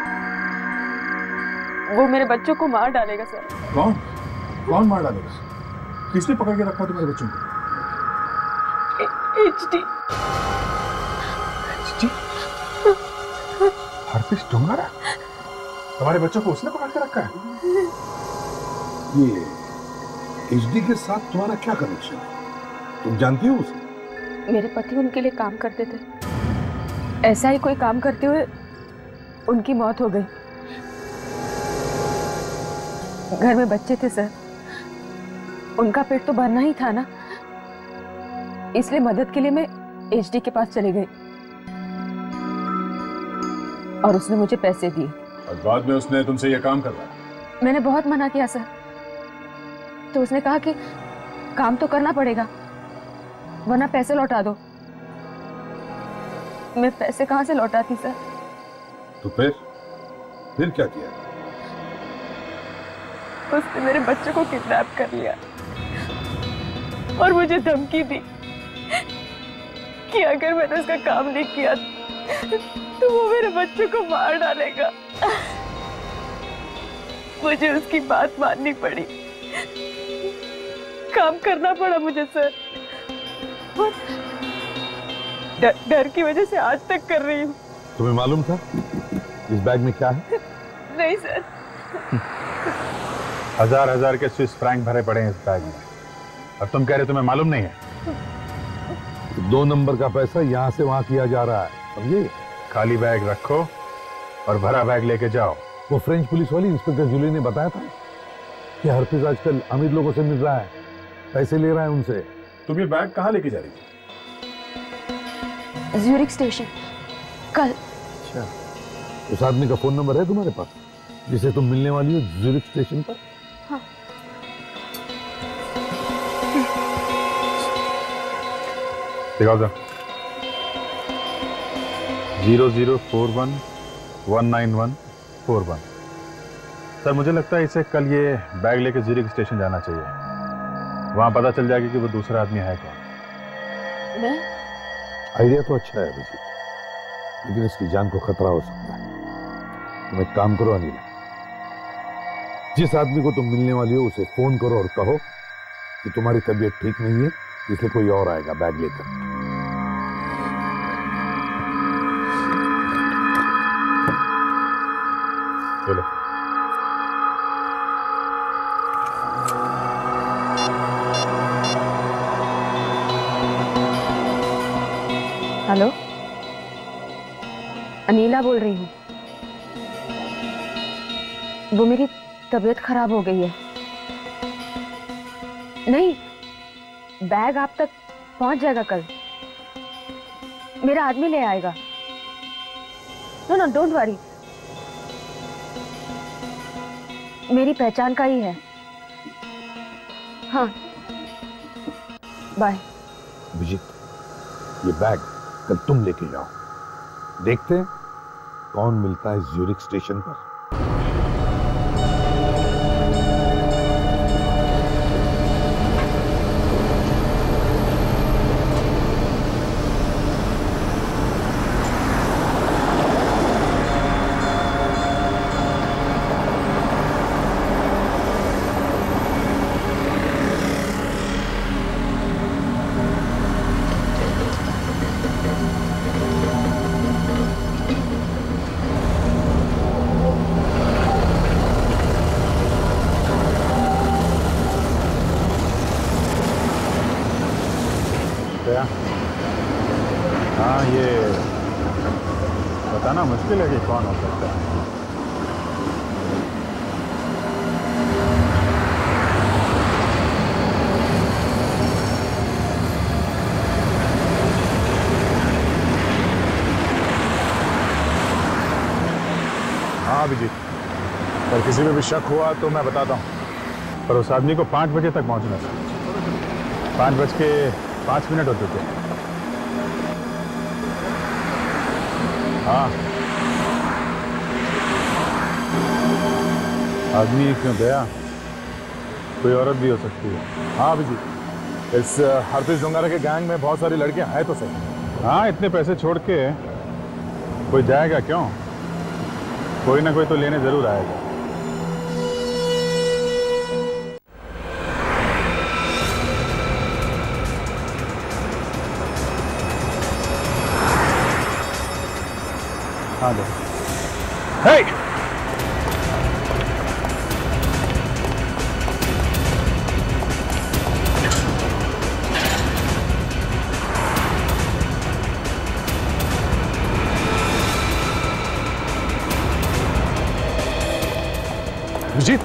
वो मेरे बच्चों को मार डालेगा सर।
कौन? कौन मार डालेगा? किसने पकड़ के रखा तुम्हारे बच्चों को?
H D.
H D? Harpish Dongara? तुम्हारे बच्चों को उसने पकड़ के रखा है?
ये एच डी के साथ तुम्हारा क्या कनेक्शन है? तुम जानती हो उसे?
मेरे पति उनके लिए काम करते थे, ऐसा ही कोई काम करते हुए उनकी मौत हो गई। घर में बच्चे थे सर, उनका पेट तो भरना ही था ना, इसलिए मदद के लिए मैं एच डी के पास चली गई और उसने मुझे पैसे दिए।
और बाद में उसने तुमसे यह काम करवाया?
मैंने बहुत मना किया सर, तो उसने कहा कि काम तो करना पड़ेगा वरना पैसे लौटा दो। मैं पैसे कहां से लौटाती सर?
तो फिर फिर क्या किया?
उसने मेरे बच्चों को किडनैप कर लिया और मुझे धमकी दी कि अगर मैंने उसका काम नहीं किया तो वो मेरे बच्चों को मार डालेगा। मुझे उसकी बात माननी पड़ी, काम करना पड़ा मुझे सर, और डर, डर की वजह से आज तक कर रही हूँ।
तुम्हें मालूम था इस बैग में क्या है?
नहीं सर।
हजार हजार के स्विस फ्रैंक भरे पड़े हैं इस बैग में, और तुम कह रहे तुम्हें मालूम नहीं है?
दो नंबर का पैसा यहाँ से वहाँ किया जा रहा है, समझे?
खाली बैग रखो और भरा बैग लेके जाओ।
वो फ्रेंच पुलिस वाली इंस्पेक्टर जूली ने बताया था कि हरपिस आजकल अमीर लोगों से मिल रहा है, पैसे ले रहा है उनसे।
तुम ये बैग कहाँ लेके जा रही थी?
ज्यूरिख स्टेशन कल।
अच्छा, उस आदमी का फोन नंबर है तुम्हारे पास जिसे तुम मिलने वाली हो ज्यूरिख स्टेशन पर?
हाँ।
दिखाओ जरा। Zero zero four one one nine one four one. Sir मुझे लगता है इसे कल ये बैग लेके ज्यूरिख स्टेशन जाना चाहिए, वहां पता चल जाएगा कि वो दूसरा आदमी है कौन।
मैं?
आइडिया तो अच्छा है अभिजीत, लेकिन इसकी जान को खतरा हो सकता है। तुम एक काम करो अनिल, जिस आदमी को तुम मिलने वाली हो उसे फोन करो और कहो कि तुम्हारी तबीयत ठीक नहीं है, इसलिए कोई और आएगा बैग लेकर।
चलो।
हेलो, अनीला बोल रही हूँ। वो मेरी तबीयत खराब हो गई है। नहीं, बैग आप तक पहुंच जाएगा कल, मेरा आदमी ले आएगा। नो नो डोंट वरी, मेरी पहचान का ही है। हाँ
बाय।
अभिजीत, ये बैग कल तुम लेके जाओ। देखते हैं कौन मिलता है ज्यूरिक स्टेशन पर।
हाँ, ये बताना मुश्किल है कि कौन हो सकता है। हाँ अभिजीत, अगर किसी पे भी शक हुआ तो मैं बताता हूँ, पर उस आदमी को पाँच बजे तक पहुँचना था। पाँच बज के पाँच मिनट हो चुके हैं। हाँ, आदमी क्यों गया? कोई औरत भी हो सकती है। हाँ अभिजीत, इस हरप्रीत जोंगारा के गैंग में बहुत सारी लड़कियां हैं तो सही। हाँ, इतने पैसे छोड़ के कोई जाएगा क्यों? कोई ना कोई तो लेने जरूर आएगा। हाँ दो। Hey! अभिजीत,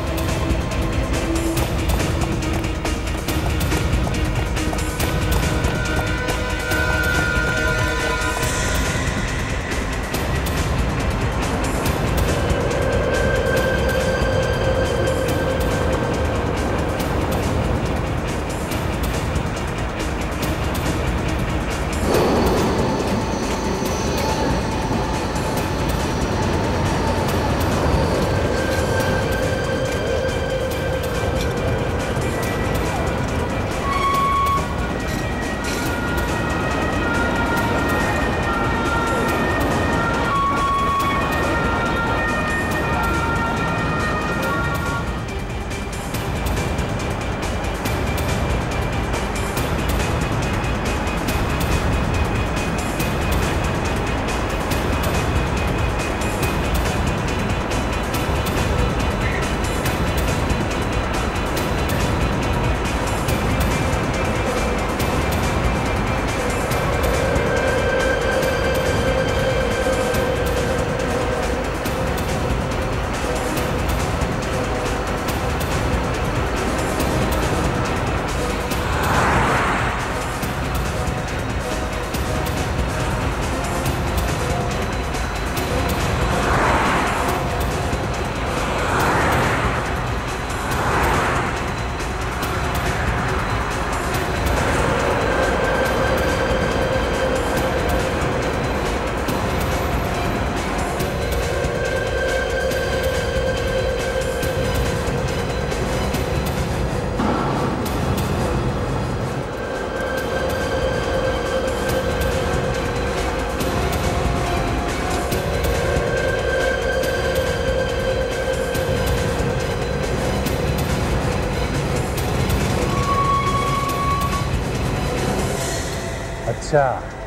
अच्छा,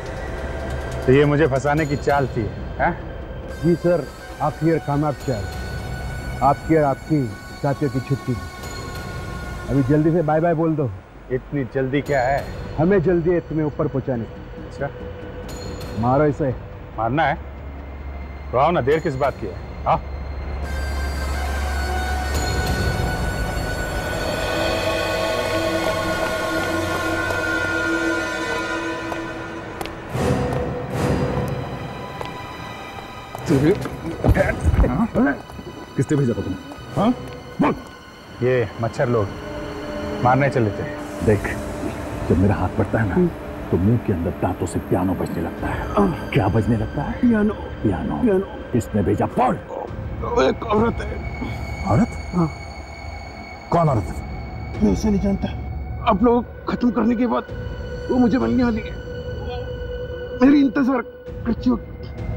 तो ये मुझे फंसाने की चाल थी, हैं?
जी सर, आपकी और कामयाब चाल, आपकी और आपकी साथियों की छुट्टी। अभी जल्दी से बाय बाय बोल दो।
इतनी जल्दी क्या है?
हमें जल्दी है तुम्हें ऊपर पहुंचाने की।
अच्छा,
मारो इसे।
मारना है तो आओ ना, देर किस बात की है? आओ।
किसने भेजा था तुम्हें?
हाँ? ये मच्छर लोग मारने चले थे।
देख,
जब मेरा हाथ पड़ता है ना तो मुंह के अंदर दांतों से पियानो बजने लगता है। क्या बजने लगता है? Piano piano piano. किसने भेजा? पढ़।
एक औरत है।
औरत?
हाँ।
कौन औरत है?
मैं उसे नहीं जानता। आप लोग खत्म करने के बाद वो मुझे मिलने वाली है। मेरी इंतजार करती हो।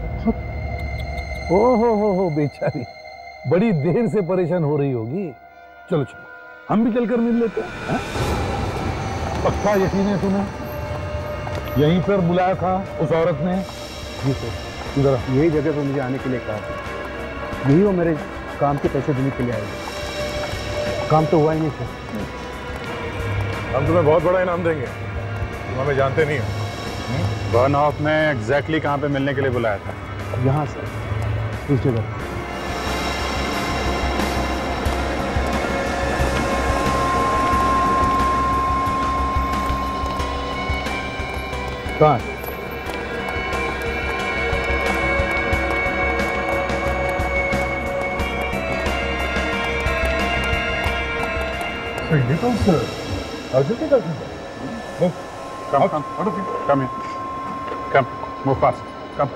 ओ हो हो हो बेचारी, बड़ी देर से परेशान हो रही होगी। चलो चलो हम भी चलकर मिल लेते हैं। पक्का यकीन है तुम्हें? यहीं पर बुलाया था उस औरत ने?
जी सर, इधर यही जगह पर मुझे आने के लिए कहा था। यही वो मेरे काम के पैसे देने के लिए आए। काम तो हुआ ही नहीं सर।
हम तुम्हें बहुत बड़ा इनाम देंगे। तुम हमें जानते नहीं हो। बर्न ऑफ में एग्जैक्टली कहाँ पे मिलने के लिए बुलाया था?
यहाँ सर, इस जगह।
कहाँ?
So you don't sir. How did you do that? Move. Come, come, out of here. Come here. Come, move fast. Come.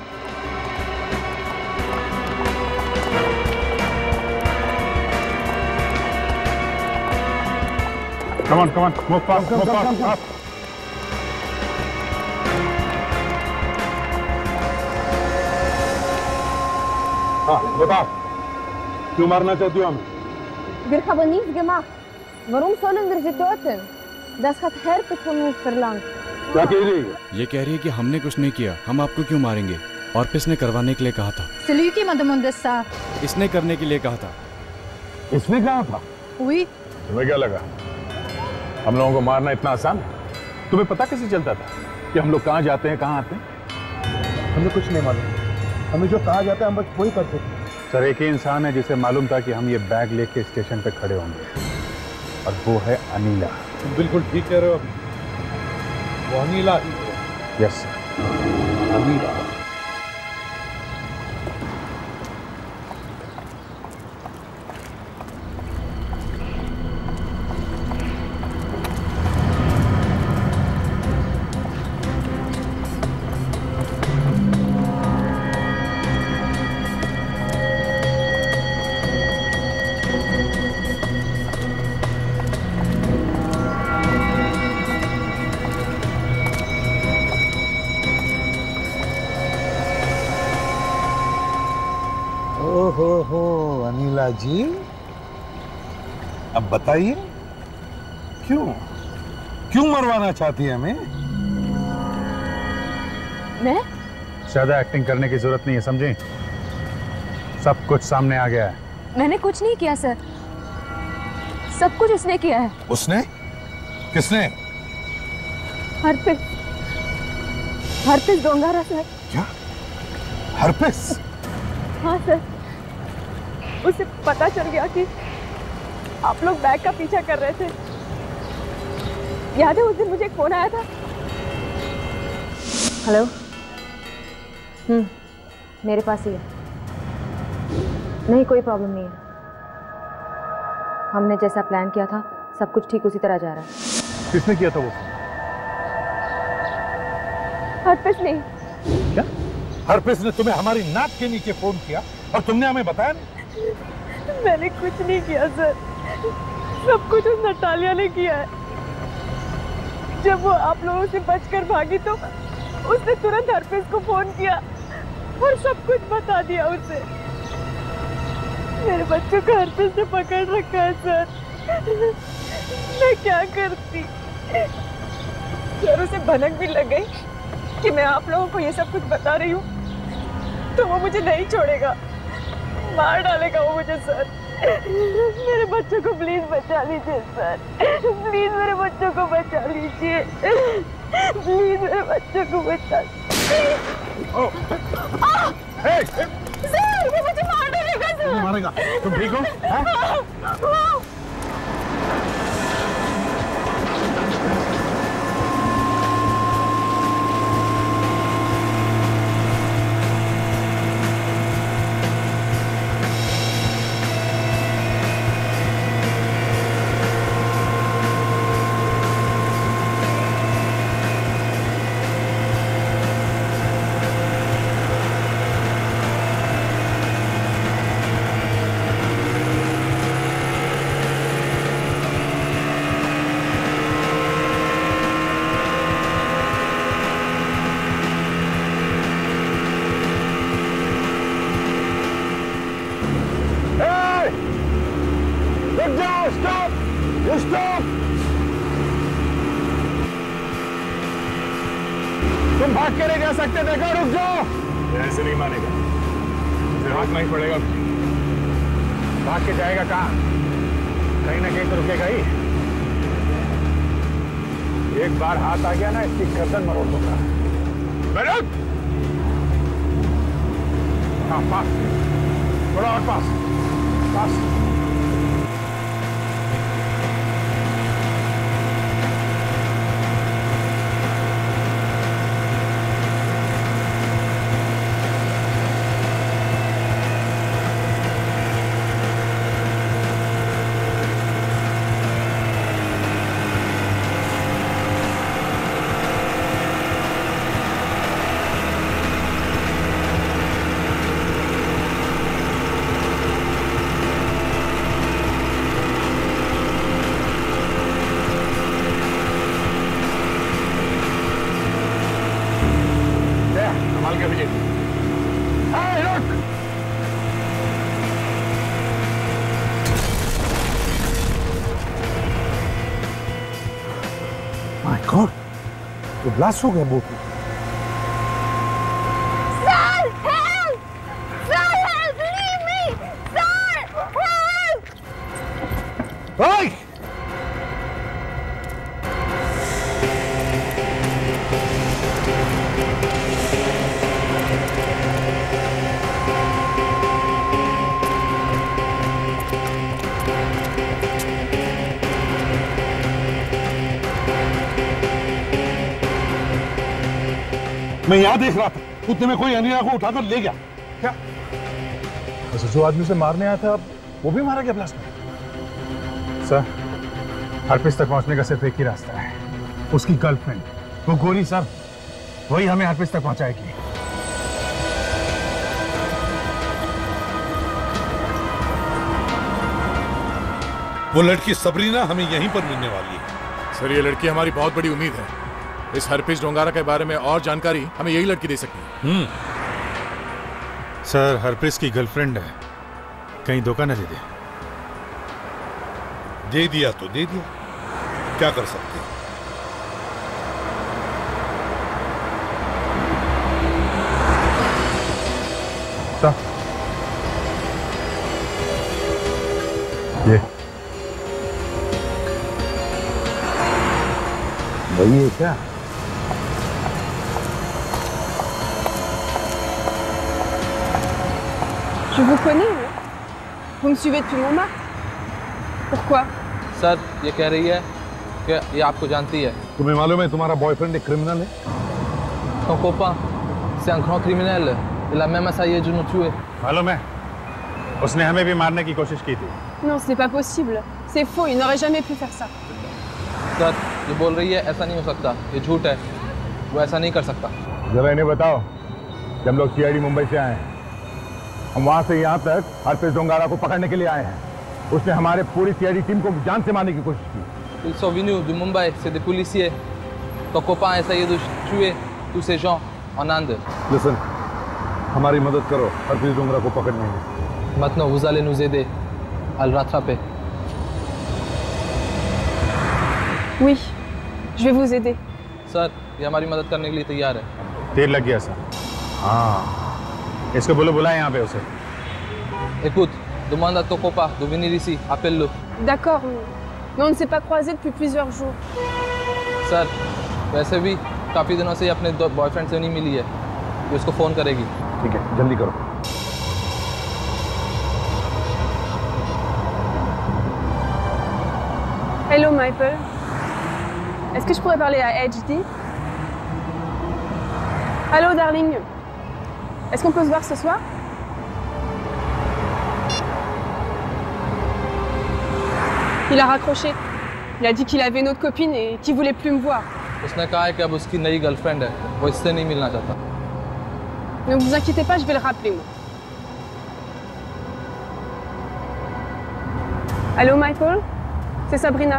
Come on, come on. Move fast,
come,
move
come,
fast.
come, come.
Fast.
हाँ बताओ, क्यों मारना चाहती हो हमें?
Wir haben nichts gemacht. Warum sollen wir sie töten? Das hat Herpes von uns verlangt.
क्या कह रही है?
ये कह रही है कि हमने कुछ नहीं किया, हम आपको क्यों मारेंगे? और किसने करवाने के लिए कहा था?
Celui qui m'a demandé ça.
इसने करने के लिए कहा था।
इसने कहा था?
Oui.
तुम्हें क्या लगा हम लोगों को मारना इतना आसान है? तुम्हें पता कैसे चलता था कि हम लोग कहाँ जाते हैं, कहाँ आते हैं?
हमें कुछ नहीं मालूम। हमें जो कहा जाता है हम बस वही करते थे।
सर, एक ही इंसान है जिसे मालूम था कि हम ये बैग लेके स्टेशन पे खड़े होंगे, और वो है अनीला।
तुम बिल्कुल ठीक कह रहे हो। वो अनीला ही है।
Yes sir,
Anila. हो हो अनिला जी, अब बताइए क्यों क्यों मरवाना चाहती है हमें?
मैं?
ज्यादा एक्टिंग करने की जरूरत नहीं है, समझे? सब कुछ सामने आ गया है।
मैंने कुछ नहीं किया सर, सब कुछ उसने किया है।
उसने? किसने?
हरपिस, हरपिस डोंगारा सर।
क्या? हरपिस?
हाँ सर, उसे पता चल गया कि आप लोग बैग का पीछा कर रहे थे। याद है उस दिन मुझे एक फोन आया था?
हेलो। हम्म, मेरे पास ही है। नहीं, कोई प्रॉब्लम नहीं है। हमने जैसा प्लान किया था सब कुछ ठीक उसी तरह जा रहा है।
किसने किया था वो?
हरपिस ने।
क्या? हरपिस ने तुम्हें हमारी नाक के नीचे फोन किया और तुमने हमें बताया नहीं?
मैंने कुछ नहीं किया सर, सब कुछ उस नटालिया ने किया है। जब वो आप लोगों से बचकर भागी तो उसने तुरंत हरपिस को फोन किया और सब कुछ बता दिया उसे। मेरे बच्चों को हरपिस ने पकड़ रखा है सर, मैं क्या करती? सर, उसे भनक भी लग गई कि मैं आप लोगों को ये सब कुछ बता रही हूँ तो वो मुझे नहीं छोड़ेगा, मार डालेगा वो मुझे। सर, मेरे बच्चों को प्लीज बचा लीजिए सर, प्लीज मेरे बच्चों को बचा लीजिए, प्लीज मेरे बच्चों को बचा लीजिए। सर, वो मुझे मार डालेगा सर।
मारेगा? तुम ठीक हो?
स्टॉप! तुम भाग के नहीं जा सकते, देखो, रुक जाओ। ऐसे नहीं मानेगा, इसे भागना ही पड़ेगा। भाग के जाएगा कहाँ? कहीं ना कहीं तो रुकेगा ही। एक बार हाथ आ गया ना, इसकी गर्दन मरोड़ दूंगा। बैठ! हाँ, पास, थोड़ा और पास, पास। ब्लास्ट हो गया बोट में।
Sir, help! Sir, help! Leave me! Sir, help!
Hey!
मैं यहां देख रहा था, कुत्ते में कोई अनिया को उठाकर ले गया।
क्या? अच्छा, जो आदमी से मारने आया था वो भी मारा गया ब्लास्ट में? सर, हरपिस तक पहुंचने का सिर्फ एक ही रास्ता है, उसकी गर्लफ्रेंड, वो गोरी सर, वही हमें हरपिस तक पहुंचाएगी।
वो लड़की सबरीना हमें यहीं पर मिलने वाली है।
सर, ये लड़की हमारी बहुत बड़ी उम्मीद है। इस हरपिस डोंगारा के बारे में और जानकारी हमें यही लड़की दे सकती है।
हम्म। सर, हरपिस की गर्लफ्रेंड है, कहीं धोखा न दे दे।
दे दिया तो दे दिया, क्या कर सकते हैं।
सर, ये
वही है क्या?
Je vous connais, hein? Vous me suivez depuis Montmartre? Pourquoi?
Sir, ये कह रही है कि ये आपको जानती है।
तुम्हें मालूम है तुम्हारा बॉयफ्रेंड एक क्रिमिनल है?
Ton copain, c'est un grand criminel. Il a même essayé de nous tuer.
मालूम है, उसने हमें भी मारने की कोशिश की थी।
Non, ce n'est pas possible. C'est faux, il n'aurait jamais pu faire ça.
Sir, ये बोल रही है ऐसा नहीं हो सकता, ये झूठ है, वो ऐसा नहीं कर सकता।
जरा इन्हें बताओ, जब लोग सी आई डी मुंबई से आए हैं, हम वहां से यहाँ तक हरपिस डोंगारा को पकड़ने के लिए आए हैं। उसने हमारे पूरी सी आई डी टीम को जान से मारने की कोशिश की।
Ils sont venus de Mumbai, c'est des policiers. Ton copain a essayé de tuer tous ces gens en Inde.
Listen, हमारी मदद करो हरपिस डोंगरा को पकड़ने में।
Maintenant, vous allez nous aider à le rattraper.
Oui, je vais vous aider.
Sir, ये हमारी मदद करने के लिए तैयार है।
देर लग गया सर। हाँ, इसको बोलो, बुलाए यहाँ पे उसे।
Écoute, demande à ton copain de venir ici, appelle-le.
D'accord, mais on ne s'est pas croisés depuis plusieurs jours.
Sir, वैसे भी काफी दिनों से अपने बॉयफ्रेंड से नहीं मिली है, ये उसको फोन करेगी।
ठीक है, जल्दी करो।
Hello, Michael. Est-ce que je pourrais parler à H D? Allô, darling. Est-ce qu'on peut se voir ce soir? Il a raccroché. Il a dit qu'il avait une autre copine et qu'il voulait plus me voir.
उसने कहा है कि अब उसकी नई girlfriend है, वो इससे नहीं मिलना चाहता।
Ne vous inquiétez pas, je vais le rappeler, moi. Allô, Michael? C'est Sabrina.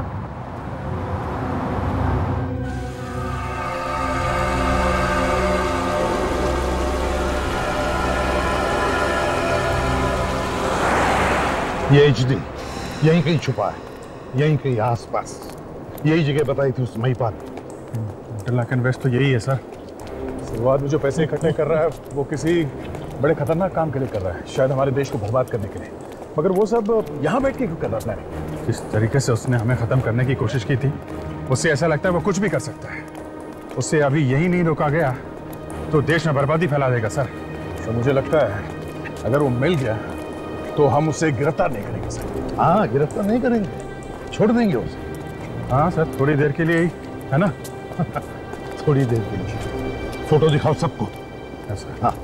ये एच डी यहीं कहीं छुपा है, यहीं कहीं आसपास, यही जगह बताई थी उस महिपाल।
इंटरलॉक इन्वेस्ट तो यही है सर। शुरुआत में जो पैसे इकट्ठे कर रहा है वो किसी बड़े खतरनाक काम के लिए कर रहा है, शायद हमारे देश को बर्बाद करने के लिए। मगर वो सब यहाँ बैठ के क्यों कर रहा है? जिस तरीके से उसने हमें खत्म करने की कोशिश की थी, उससे ऐसा लगता है वो कुछ भी कर सकता है। उससे अभी यही नहीं रोका गया तो देश में बर्बादी फैला देगा सर। तो मुझे लगता है अगर वो मिल गया तो हम उसे गिरफ्तार नहीं करेंगे सर।
हाँ, गिरफ्तार नहीं करेंगे, छोड़ देंगे उसे।
हाँ सर, थोड़ी देर के लिए ही, है ना?
थोड़ी देर के लिए। फोटो दिखाओ सबको।
ऐसा?
हाँ।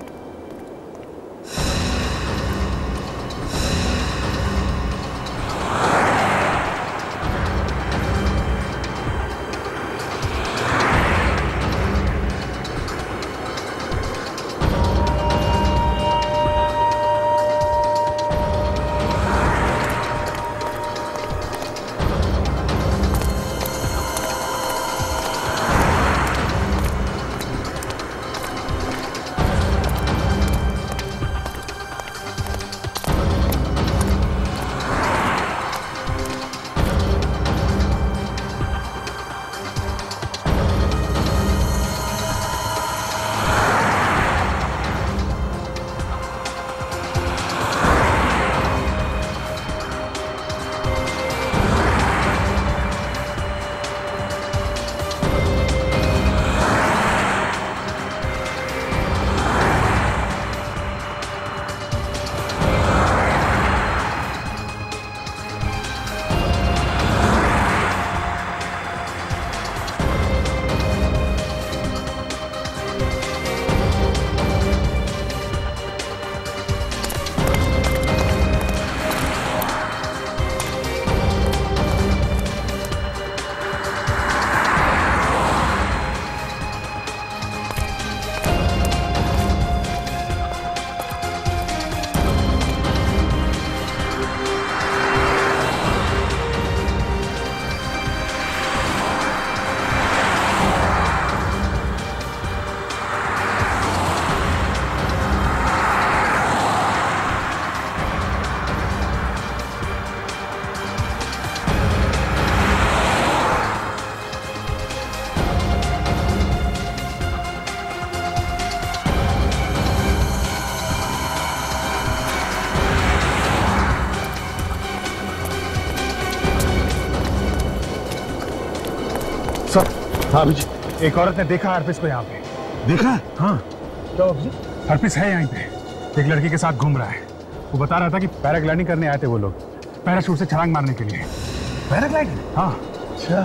हाँ अभी एक औरत ने देखा हरपिस को यहाँ पे।
देखा?
हाँ। तो हरपिस है यहाँ पे, एक लड़की के साथ घूम रहा है। वो बता रहा था कि पैराग्लाइडिंग करने आए थे वो लोग, पैराशूट से छलांग मारने के लिए।
पैराग्लाइडिंग?
हाँ।
अच्छा,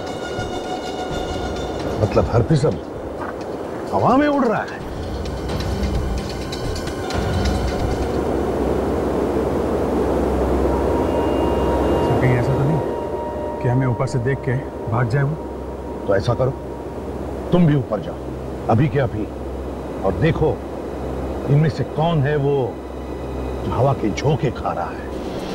मतलब हरपिस अब हवा में उड़ रहा है।
कहीं ऐसा तो नहीं कि हमें ऊपर से देख के भाग जाए वो?
तो ऐसा करो, तुम भी ऊपर जाओ अभी के अभी और देखो इनमें से कौन है वो जो हवा के झोंके खा रहा है।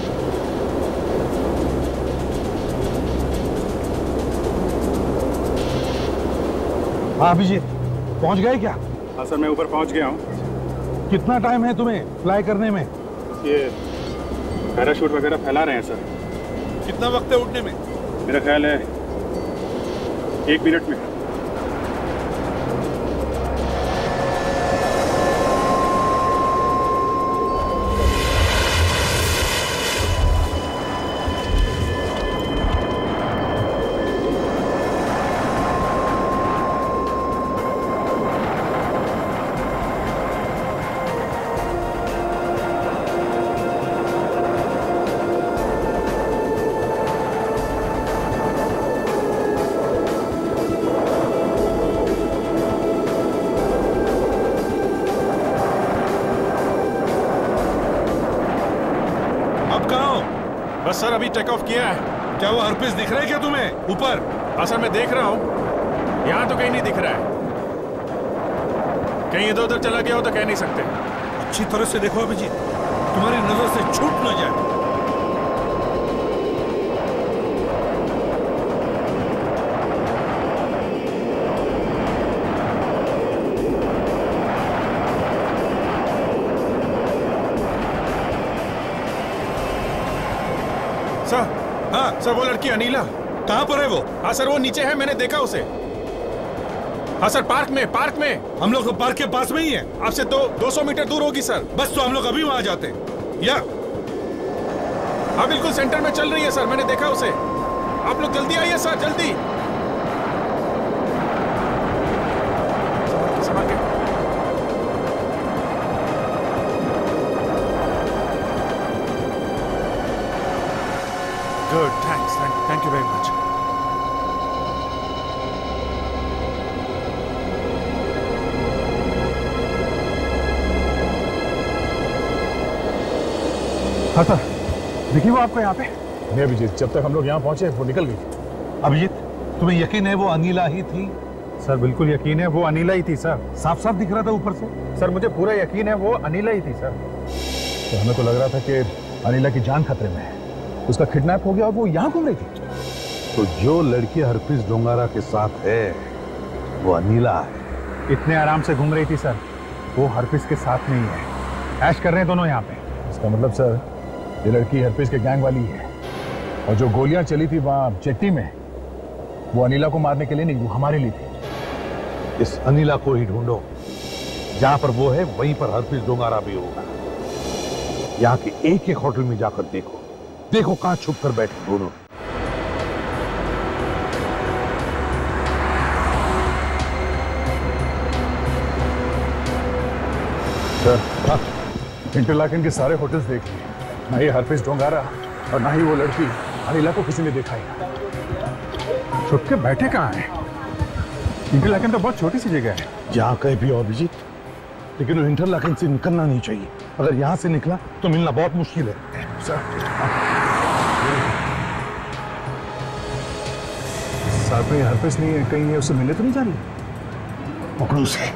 हाँ अभिजीत, पहुंच गए क्या?
हाँ सर, मैं ऊपर पहुंच गया हूँ।
कितना टाइम है तुम्हें फ्लाई करने में?
ये पैराशूट वगैरह फैला रहे हैं सर।
कितना वक्त है उड़ने में?
मेरा ख्याल है एक मिनट में।
बस सर अभी टेक ऑफ किया है।
क्या वो हरपिस दिख रहा है क्या तुम्हें ऊपर?
हाँ सर मैं देख रहा हूँ, यहाँ तो कहीं नहीं दिख रहा है। कहीं इधर उधर चला गया हो तो कह नहीं सकते।
अच्छी तरह से देखो अभिजीत, तुम्हारी नजर से छूट न जाए।
सर हाँ सर, वो लड़की अनीला
कहाँ पर है वो?
हाँ सर, वो नीचे है, मैंने देखा उसे। हाँ सर, पार्क में, पार्क में।
हम लोग तो पार्क के पास में ही है।
आपसे तो दो सौ मीटर दूर होगी सर।
बस तो हम लोग अभी वहां जाते हैं। या
हाँ बिल्कुल सेंटर में चल रही है सर, मैंने देखा उसे। आप लोग जल्दी आइए सर, जल्दी। संभाल के। Good, thanks, thank you very much.
हाँ सर, देखिए वो आपको यहाँ पे। नहीं अभिजीत, जब तक हम लोग यहाँ पहुंचे वो निकल गई।
अभिजीत, तुम्हें यकीन है वो अनीला ही थी?
सर बिल्कुल यकीन है, वो अनीला ही थी सर।
साफ साफ दिख रहा था ऊपर से।
सर मुझे पूरा यकीन है वो अनीला ही थी सर। तो हमें तो लग रहा था कि अनीला की जान खतरे में है, उसका किडनैप हो गया और वो यहाँ घूम रही थी।
तो जो लड़की हरप्रीत डोंगारा के साथ है वो अनीला है।
इतने आराम से घूम रही थी सर, वो हरप्रीत के साथ नहीं है। ऐश कर रहे हैं दोनों यहाँ पे। इसका मतलब सर ये लड़की हरप्रीत के गैंग वाली है, और जो गोलियां चली थी वहां चेट्टी में वो अनीला को मारने के लिए नहीं, वो हमारे लिए थी।
इस अनीला को ही ढूंढो, जहां पर वो है वहीं पर हरप्रीत डोंगारा भी होगा। यहाँ के एक एक होटल में जाकर देखो, देखो कहां छुप कर बैठे दोनों।
सर इंटरलाकिन के सारे होटल्स देख लिए, ना ही हरप्रीत डोंगारा और ना ही वो लड़की अनीला को किसी ने देखा ही। छुप के बैठे कहाँ हैं? इंटरलाकिन तो बहुत छोटी सी जगह है।
जहाँ कहीं भी हो अभिजीत, लेकिन वो इंटरलाकिन से निकलना नहीं चाहिए। अगर यहाँ से निकला तो मिलना बहुत मुश्किल है।
सर साथ में हरप्रीत नहीं है, कहीं उससे मिलने तो नहीं जा रही?
पकड़ो उसे।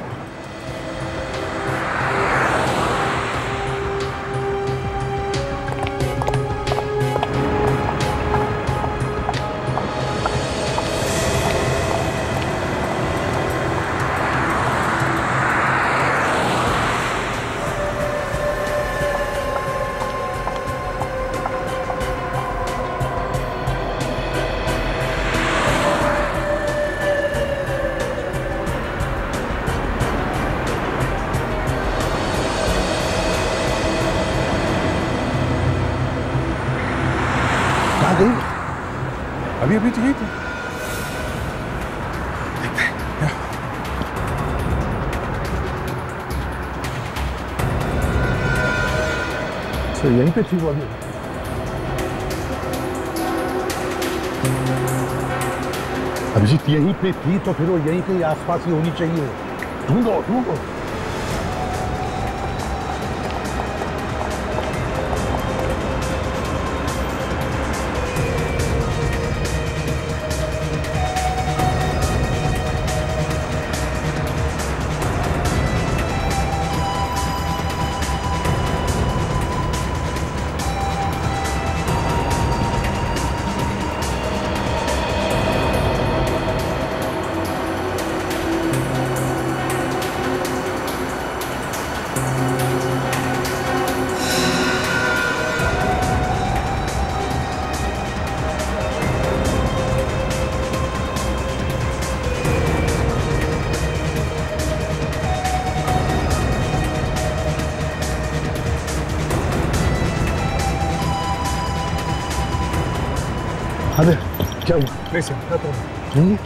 अभी अभी तो यही थी। तो यहीं पे थी वो अभी।
अभिजीत यहीं पे थी तो फिर वो यहीं के आसपास ही होनी चाहिए। ढूंढो ढूंढो।
अरे क्या हुआ? नहीं सर, नहीं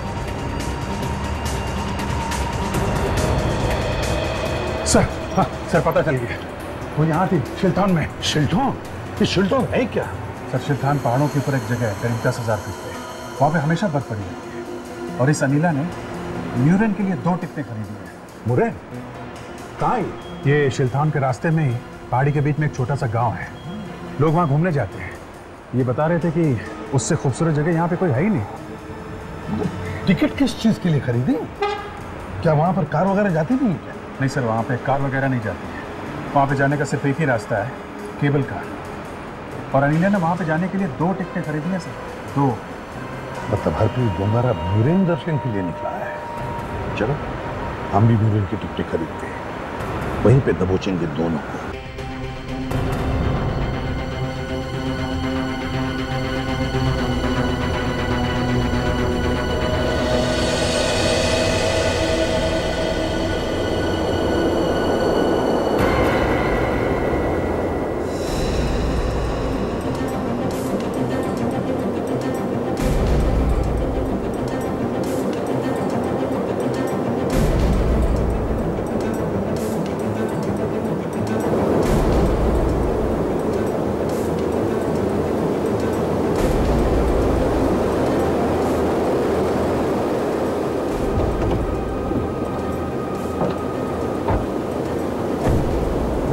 सर। हाँ सर, पता चल गया, वो यहाँ थी शिल्थान में।
शिल्थान? ये शिल्थान है क्या?
सर शिल्थान पहाड़ों के ऊपर एक जगह है, करीब दस हजार फीट पे। वहाँ पे हमेशा बर्फ पड़ी रहती है, और इस अनीला ने म्यूरेन के लिए दो टिकटें खरीदी हैं।
मुरेन? कहाँ है?
ये शिल्थान के रास्ते में ही पहाड़ी के बीच में एक छोटा सा गाँव है, लोग वहाँ घूमने जाते हैं। ये बता रहे थे कि उससे खूबसूरत जगह यहाँ पे कोई है ही नहीं।
टिकट किस चीज के लिए खरीदी? क्या वहाँ पर कार वगैरह जाती नहीं क्या?
नहीं सर, वहाँ पे कार वगैरह नहीं जाती है। वहाँ पे जाने का सिर्फ एक ही रास्ता है, केबल कार। और अनीला ने वहाँ पे जाने के लिए दो टिकटें खरीदी हैं सर, दो।
मतलब हरप्रीत डोंगारा म्यूरेन दर्शन के लिए निकला है। चलो हम भी म्यूरेन की टिकटें खरीदते हैं, वहीं पे दबोचेंगे दोनों को।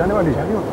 जाने वाली जाने वाली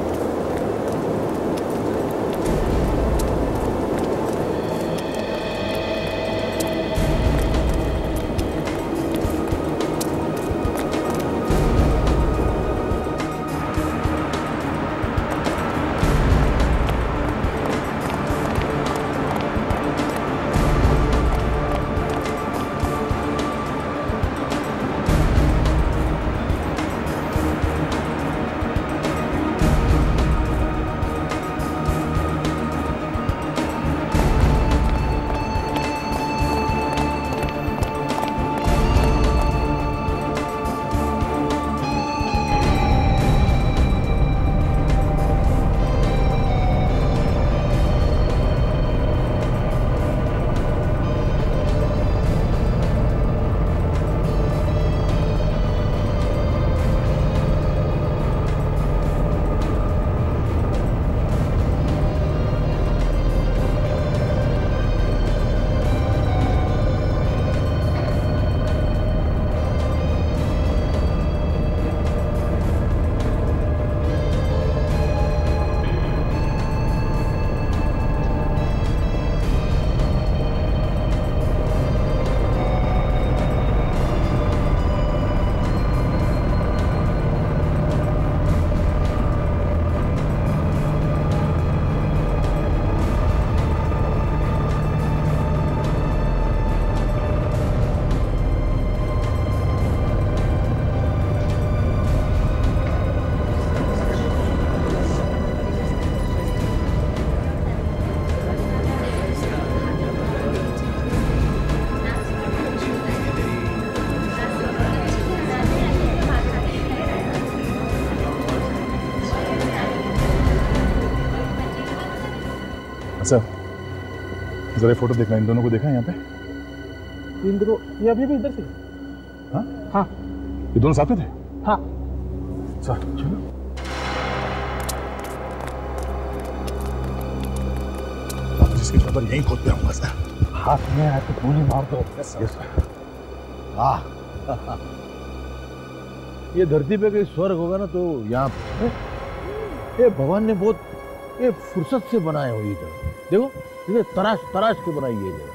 सर, जरा फोटो देखना, इन दोनों को देखा यहाँ पे?
इन दोनों ये अभी भी इधर से?
हाँ
हाँ,
ये दोनों साथ में थे?
हाँ
सर चलो। जिसकी खबर यहीं खोदते होंगे सर।
हाथ में आए तो गोली मार दो।
Yes sir.
वाह, ये धरती पे कोई स्वर्ग होगा ना तो यहाँ पे ये भगवान ने बहुत ये फुर्सत से बनाया हुई जगह। देखो इसे तराश तराश के बनाई ये जगह।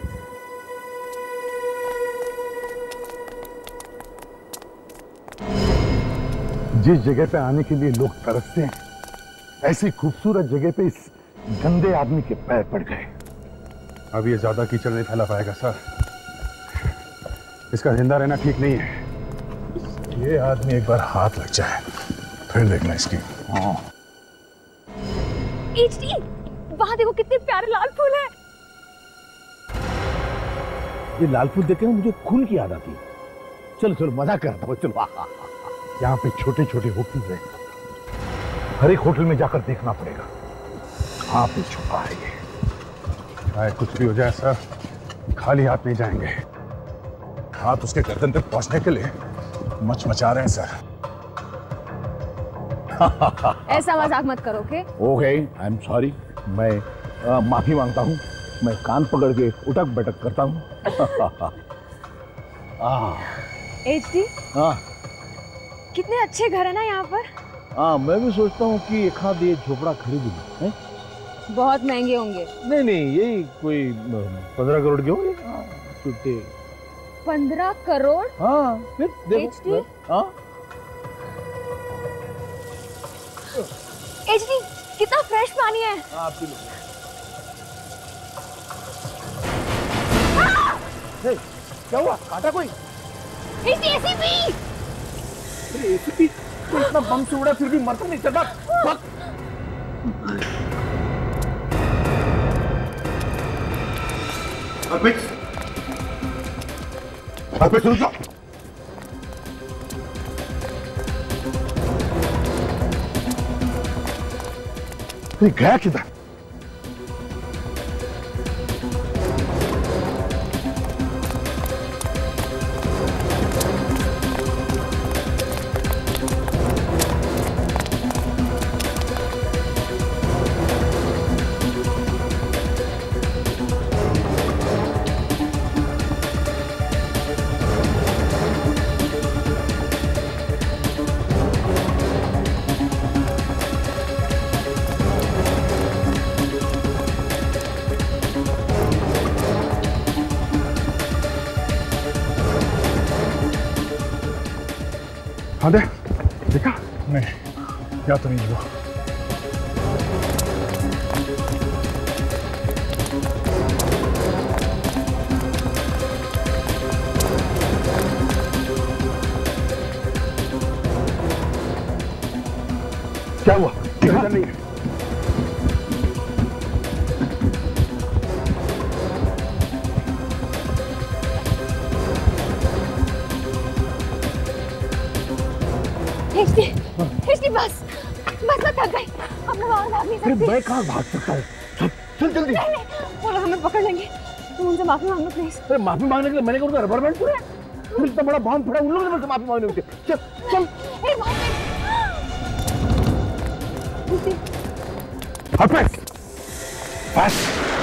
जिस जगह पे आने के लिए लोग तरसते हैं, ऐसी खूबसूरत जगह पे इस गंदे आदमी के पैर पड़ गए।
अब ये ज्यादा कीचड़ नहीं फैला पाएगा सर। इसका जिंदा रहना ठीक नहीं है। ये आदमी एक बार हाथ लग जाए फिर देखना इसकी। हाँ।
एच डी, वहां देखो कितने प्यारे लाल फूल हैं।
ये लाल फूल देख के मुझे खून की याद आती है। चलो चलो मजा करता हूँ, चलो। यहाँ पे छोटे छोटे होटल हैं, हर एक होटल में जाकर देखना पड़ेगा कहाँ पे छुपा है ये।
चाहे कुछ भी हो जाए सर, खाली हाथ नहीं जाएंगे। हाथ उसके गर्दन तक पहुंचने के लिए मचमचा रहे हैं सर।
ऐसा मजाक मत करो, okay?
Okay, I am sorry. मैं आ, माफी मांगता हूँ। मैं कान पकड़ के उठक बैठक करता हूँ।
एच डी,
हाँ
कितने अच्छे घर है ना यहाँ पर।
हाँ, मैं भी सोचता हूँ कि एक आध ये झोपड़ा खरीद लूं।
बहुत महंगे होंगे।
नहीं नहीं, यही कोई पंद्रह करोड़ के होंगे। छुट्टे
पंद्रह करोड़?
हाँ, फिर
देखो।
हाँ
एच डी, कितना फ्रेश पानी है।
हाँ, पी लो। क्या हुआ? काटा कोई?
H D, A C P.
अरे ए सी पी तो इतना बम से उड़ा फिर भी मरता नहीं। चल भाग।
अर्पित, अर्पित रुक जाओ।
ये गया किधर?
हाँ दे, देखा? नहीं, या तो नहीं हुआ।
क्या हुआ? क्या नहीं है?
हिचकी, हिचकी बस, बस मैं थक गई। अब मैं वहाँ भाग नहीं सकती।
अरे मैं कहाँ भाग सकता हूँ? चल, चल जल्दी।
नहीं, नहीं, वो लोग हमें पकड़ लेंगे। तुम उनसे माफी मांगो प्लीज।
अरे माफी मांगने के लिए मैंने कहा रबर बैंड पूरा फिर इतना बड़ा बॉम्ब पड़ा, उन लोगों ने मुझसे माफी मांगने होती। चल चल।
ए भाई।
बस बस।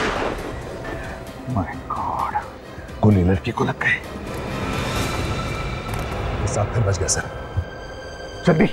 माय गॉड, गोली लड़की को लग गई।
साथ फिर बच गया सर।
जल्दी।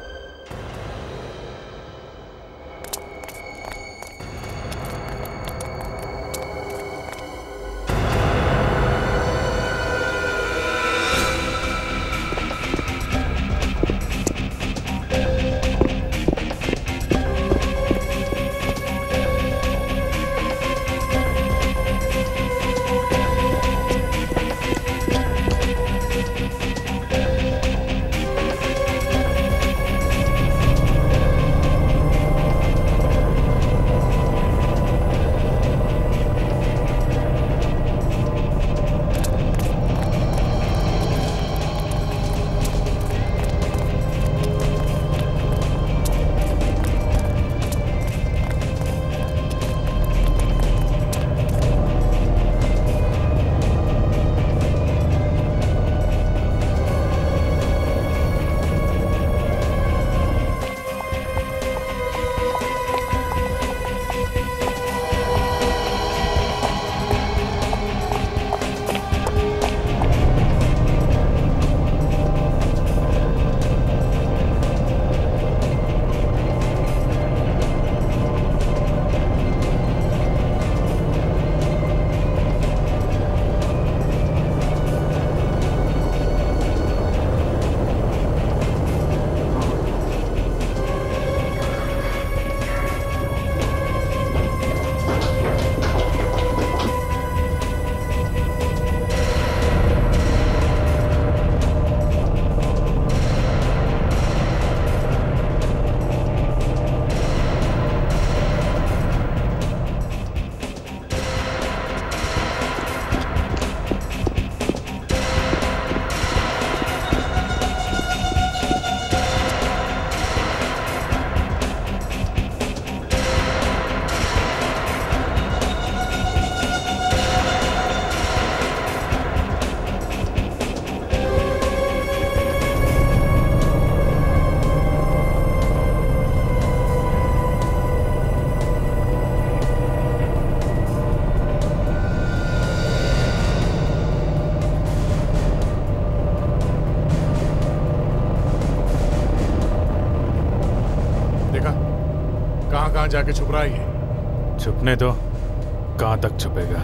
कहां जाके छुप रहा है ये?
छुपने दो, कहां तक छुपेगा?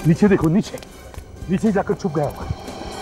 नीचे देखो, नीचे नीचे जाकर छुप गया होगा।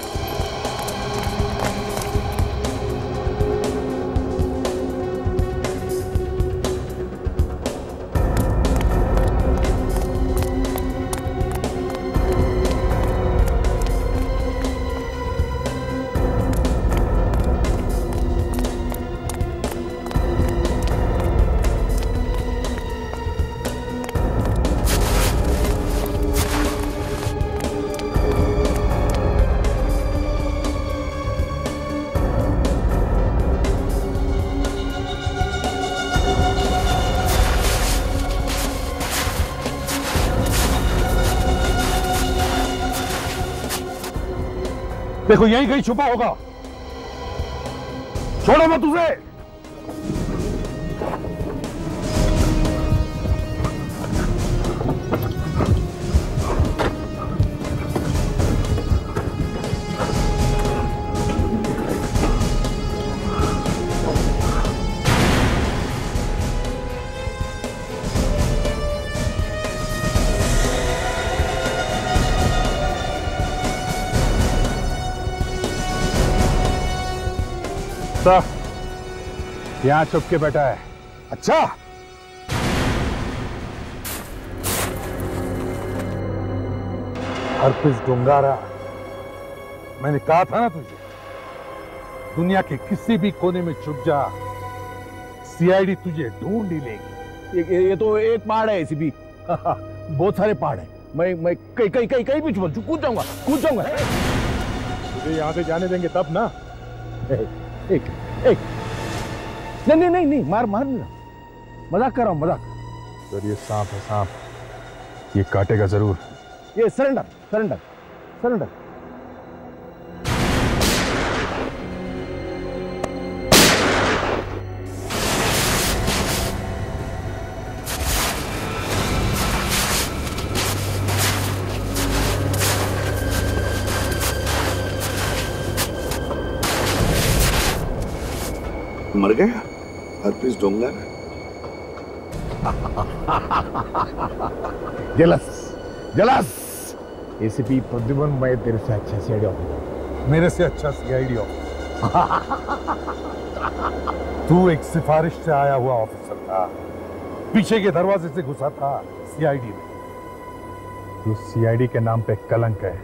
देखो यहीं कहीं छुपा होगा, छोड़ो मत उसे।
यहाँ छुप के बैठा है।
अच्छा, हरपिस डोंगारा, मैंने कहा था ना तुझे, दुनिया के किसी भी कोने में छुप जा, सीआईडी तुझे ढूंढ ही लेगी।
ये, ये तो एक पहाड़ है एसीपी। बहुत सारे पहाड़ है। मैं मैं कहीं कहीं कहीं कहीं भी छुप कूद जाऊंगा कूद जाऊंगा।
तुझे यहाँ से जाने देंगे तब ना।
एक एक नहीं नहीं नहीं नहीं मार मार नहीं, मजाक कर रहा हूँ मजाक।
सर ये सांप है, सांप, ये काटेगा जरूर।
ये सरेंडर सरेंडर सरेंडर।
मर गया हरपिस डोंगर।
Jealous jealous. एसीपी प्रद्युमन, मैं तेरे से अच्छा सीआईडी ऑफिसर।
मेरे से अच्छा सीआईडी ऑफिसर। तू एक सिफारिश से आया हुआ ऑफिसर था, पीछे के दरवाजे से घुसा था सीआईडी में।
तू सीआईडी के नाम पे कलंक है।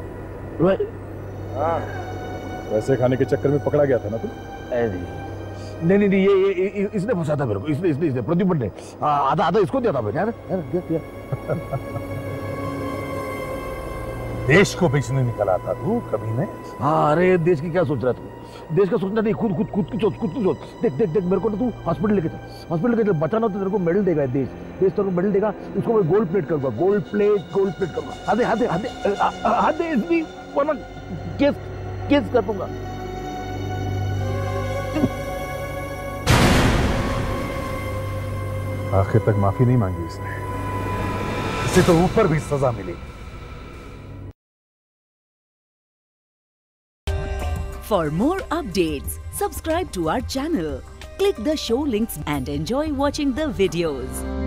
हाँ, पैसे खाने के चक्कर में पकड़ा गया था ना तू।
नहीं नहीं नहीं, ये, ये, ये इसने फंसा था मेरे को। इसने इसने इसने प्रद्युमन ने आधा आधा इसको दिया था मैंने। यार यार दिया दिया।
देश को बेचने निकला था तू कभी ने।
हाँ, अरे देश की क्या सोच रहा तू? देश का सोचना नहीं, खुद खुद खुद की सोच, खुद की सोच। देख देख देख, मेरे को ना तू हॉस्पिटल लेके चल, हॉस्पिटल लेके चल। बचाना तो तेरे को मेडल देगा देश, देश तेरे को मेडल देगा। उसको मैं गोल्ड प्लेट करूंगा, गोल्ड प्लेट गोल्ड प्लेट करूंगा। हाथे हाथे हाथे हाथे इसकी वरना केस केस कर दूंगा।
आखिर तक माफी नहीं मांगी इसने।
इसे तो ऊपर भी सजा मिलेगी।
For more updates, subscribe to our channel, click the show links and enjoy watching the videos.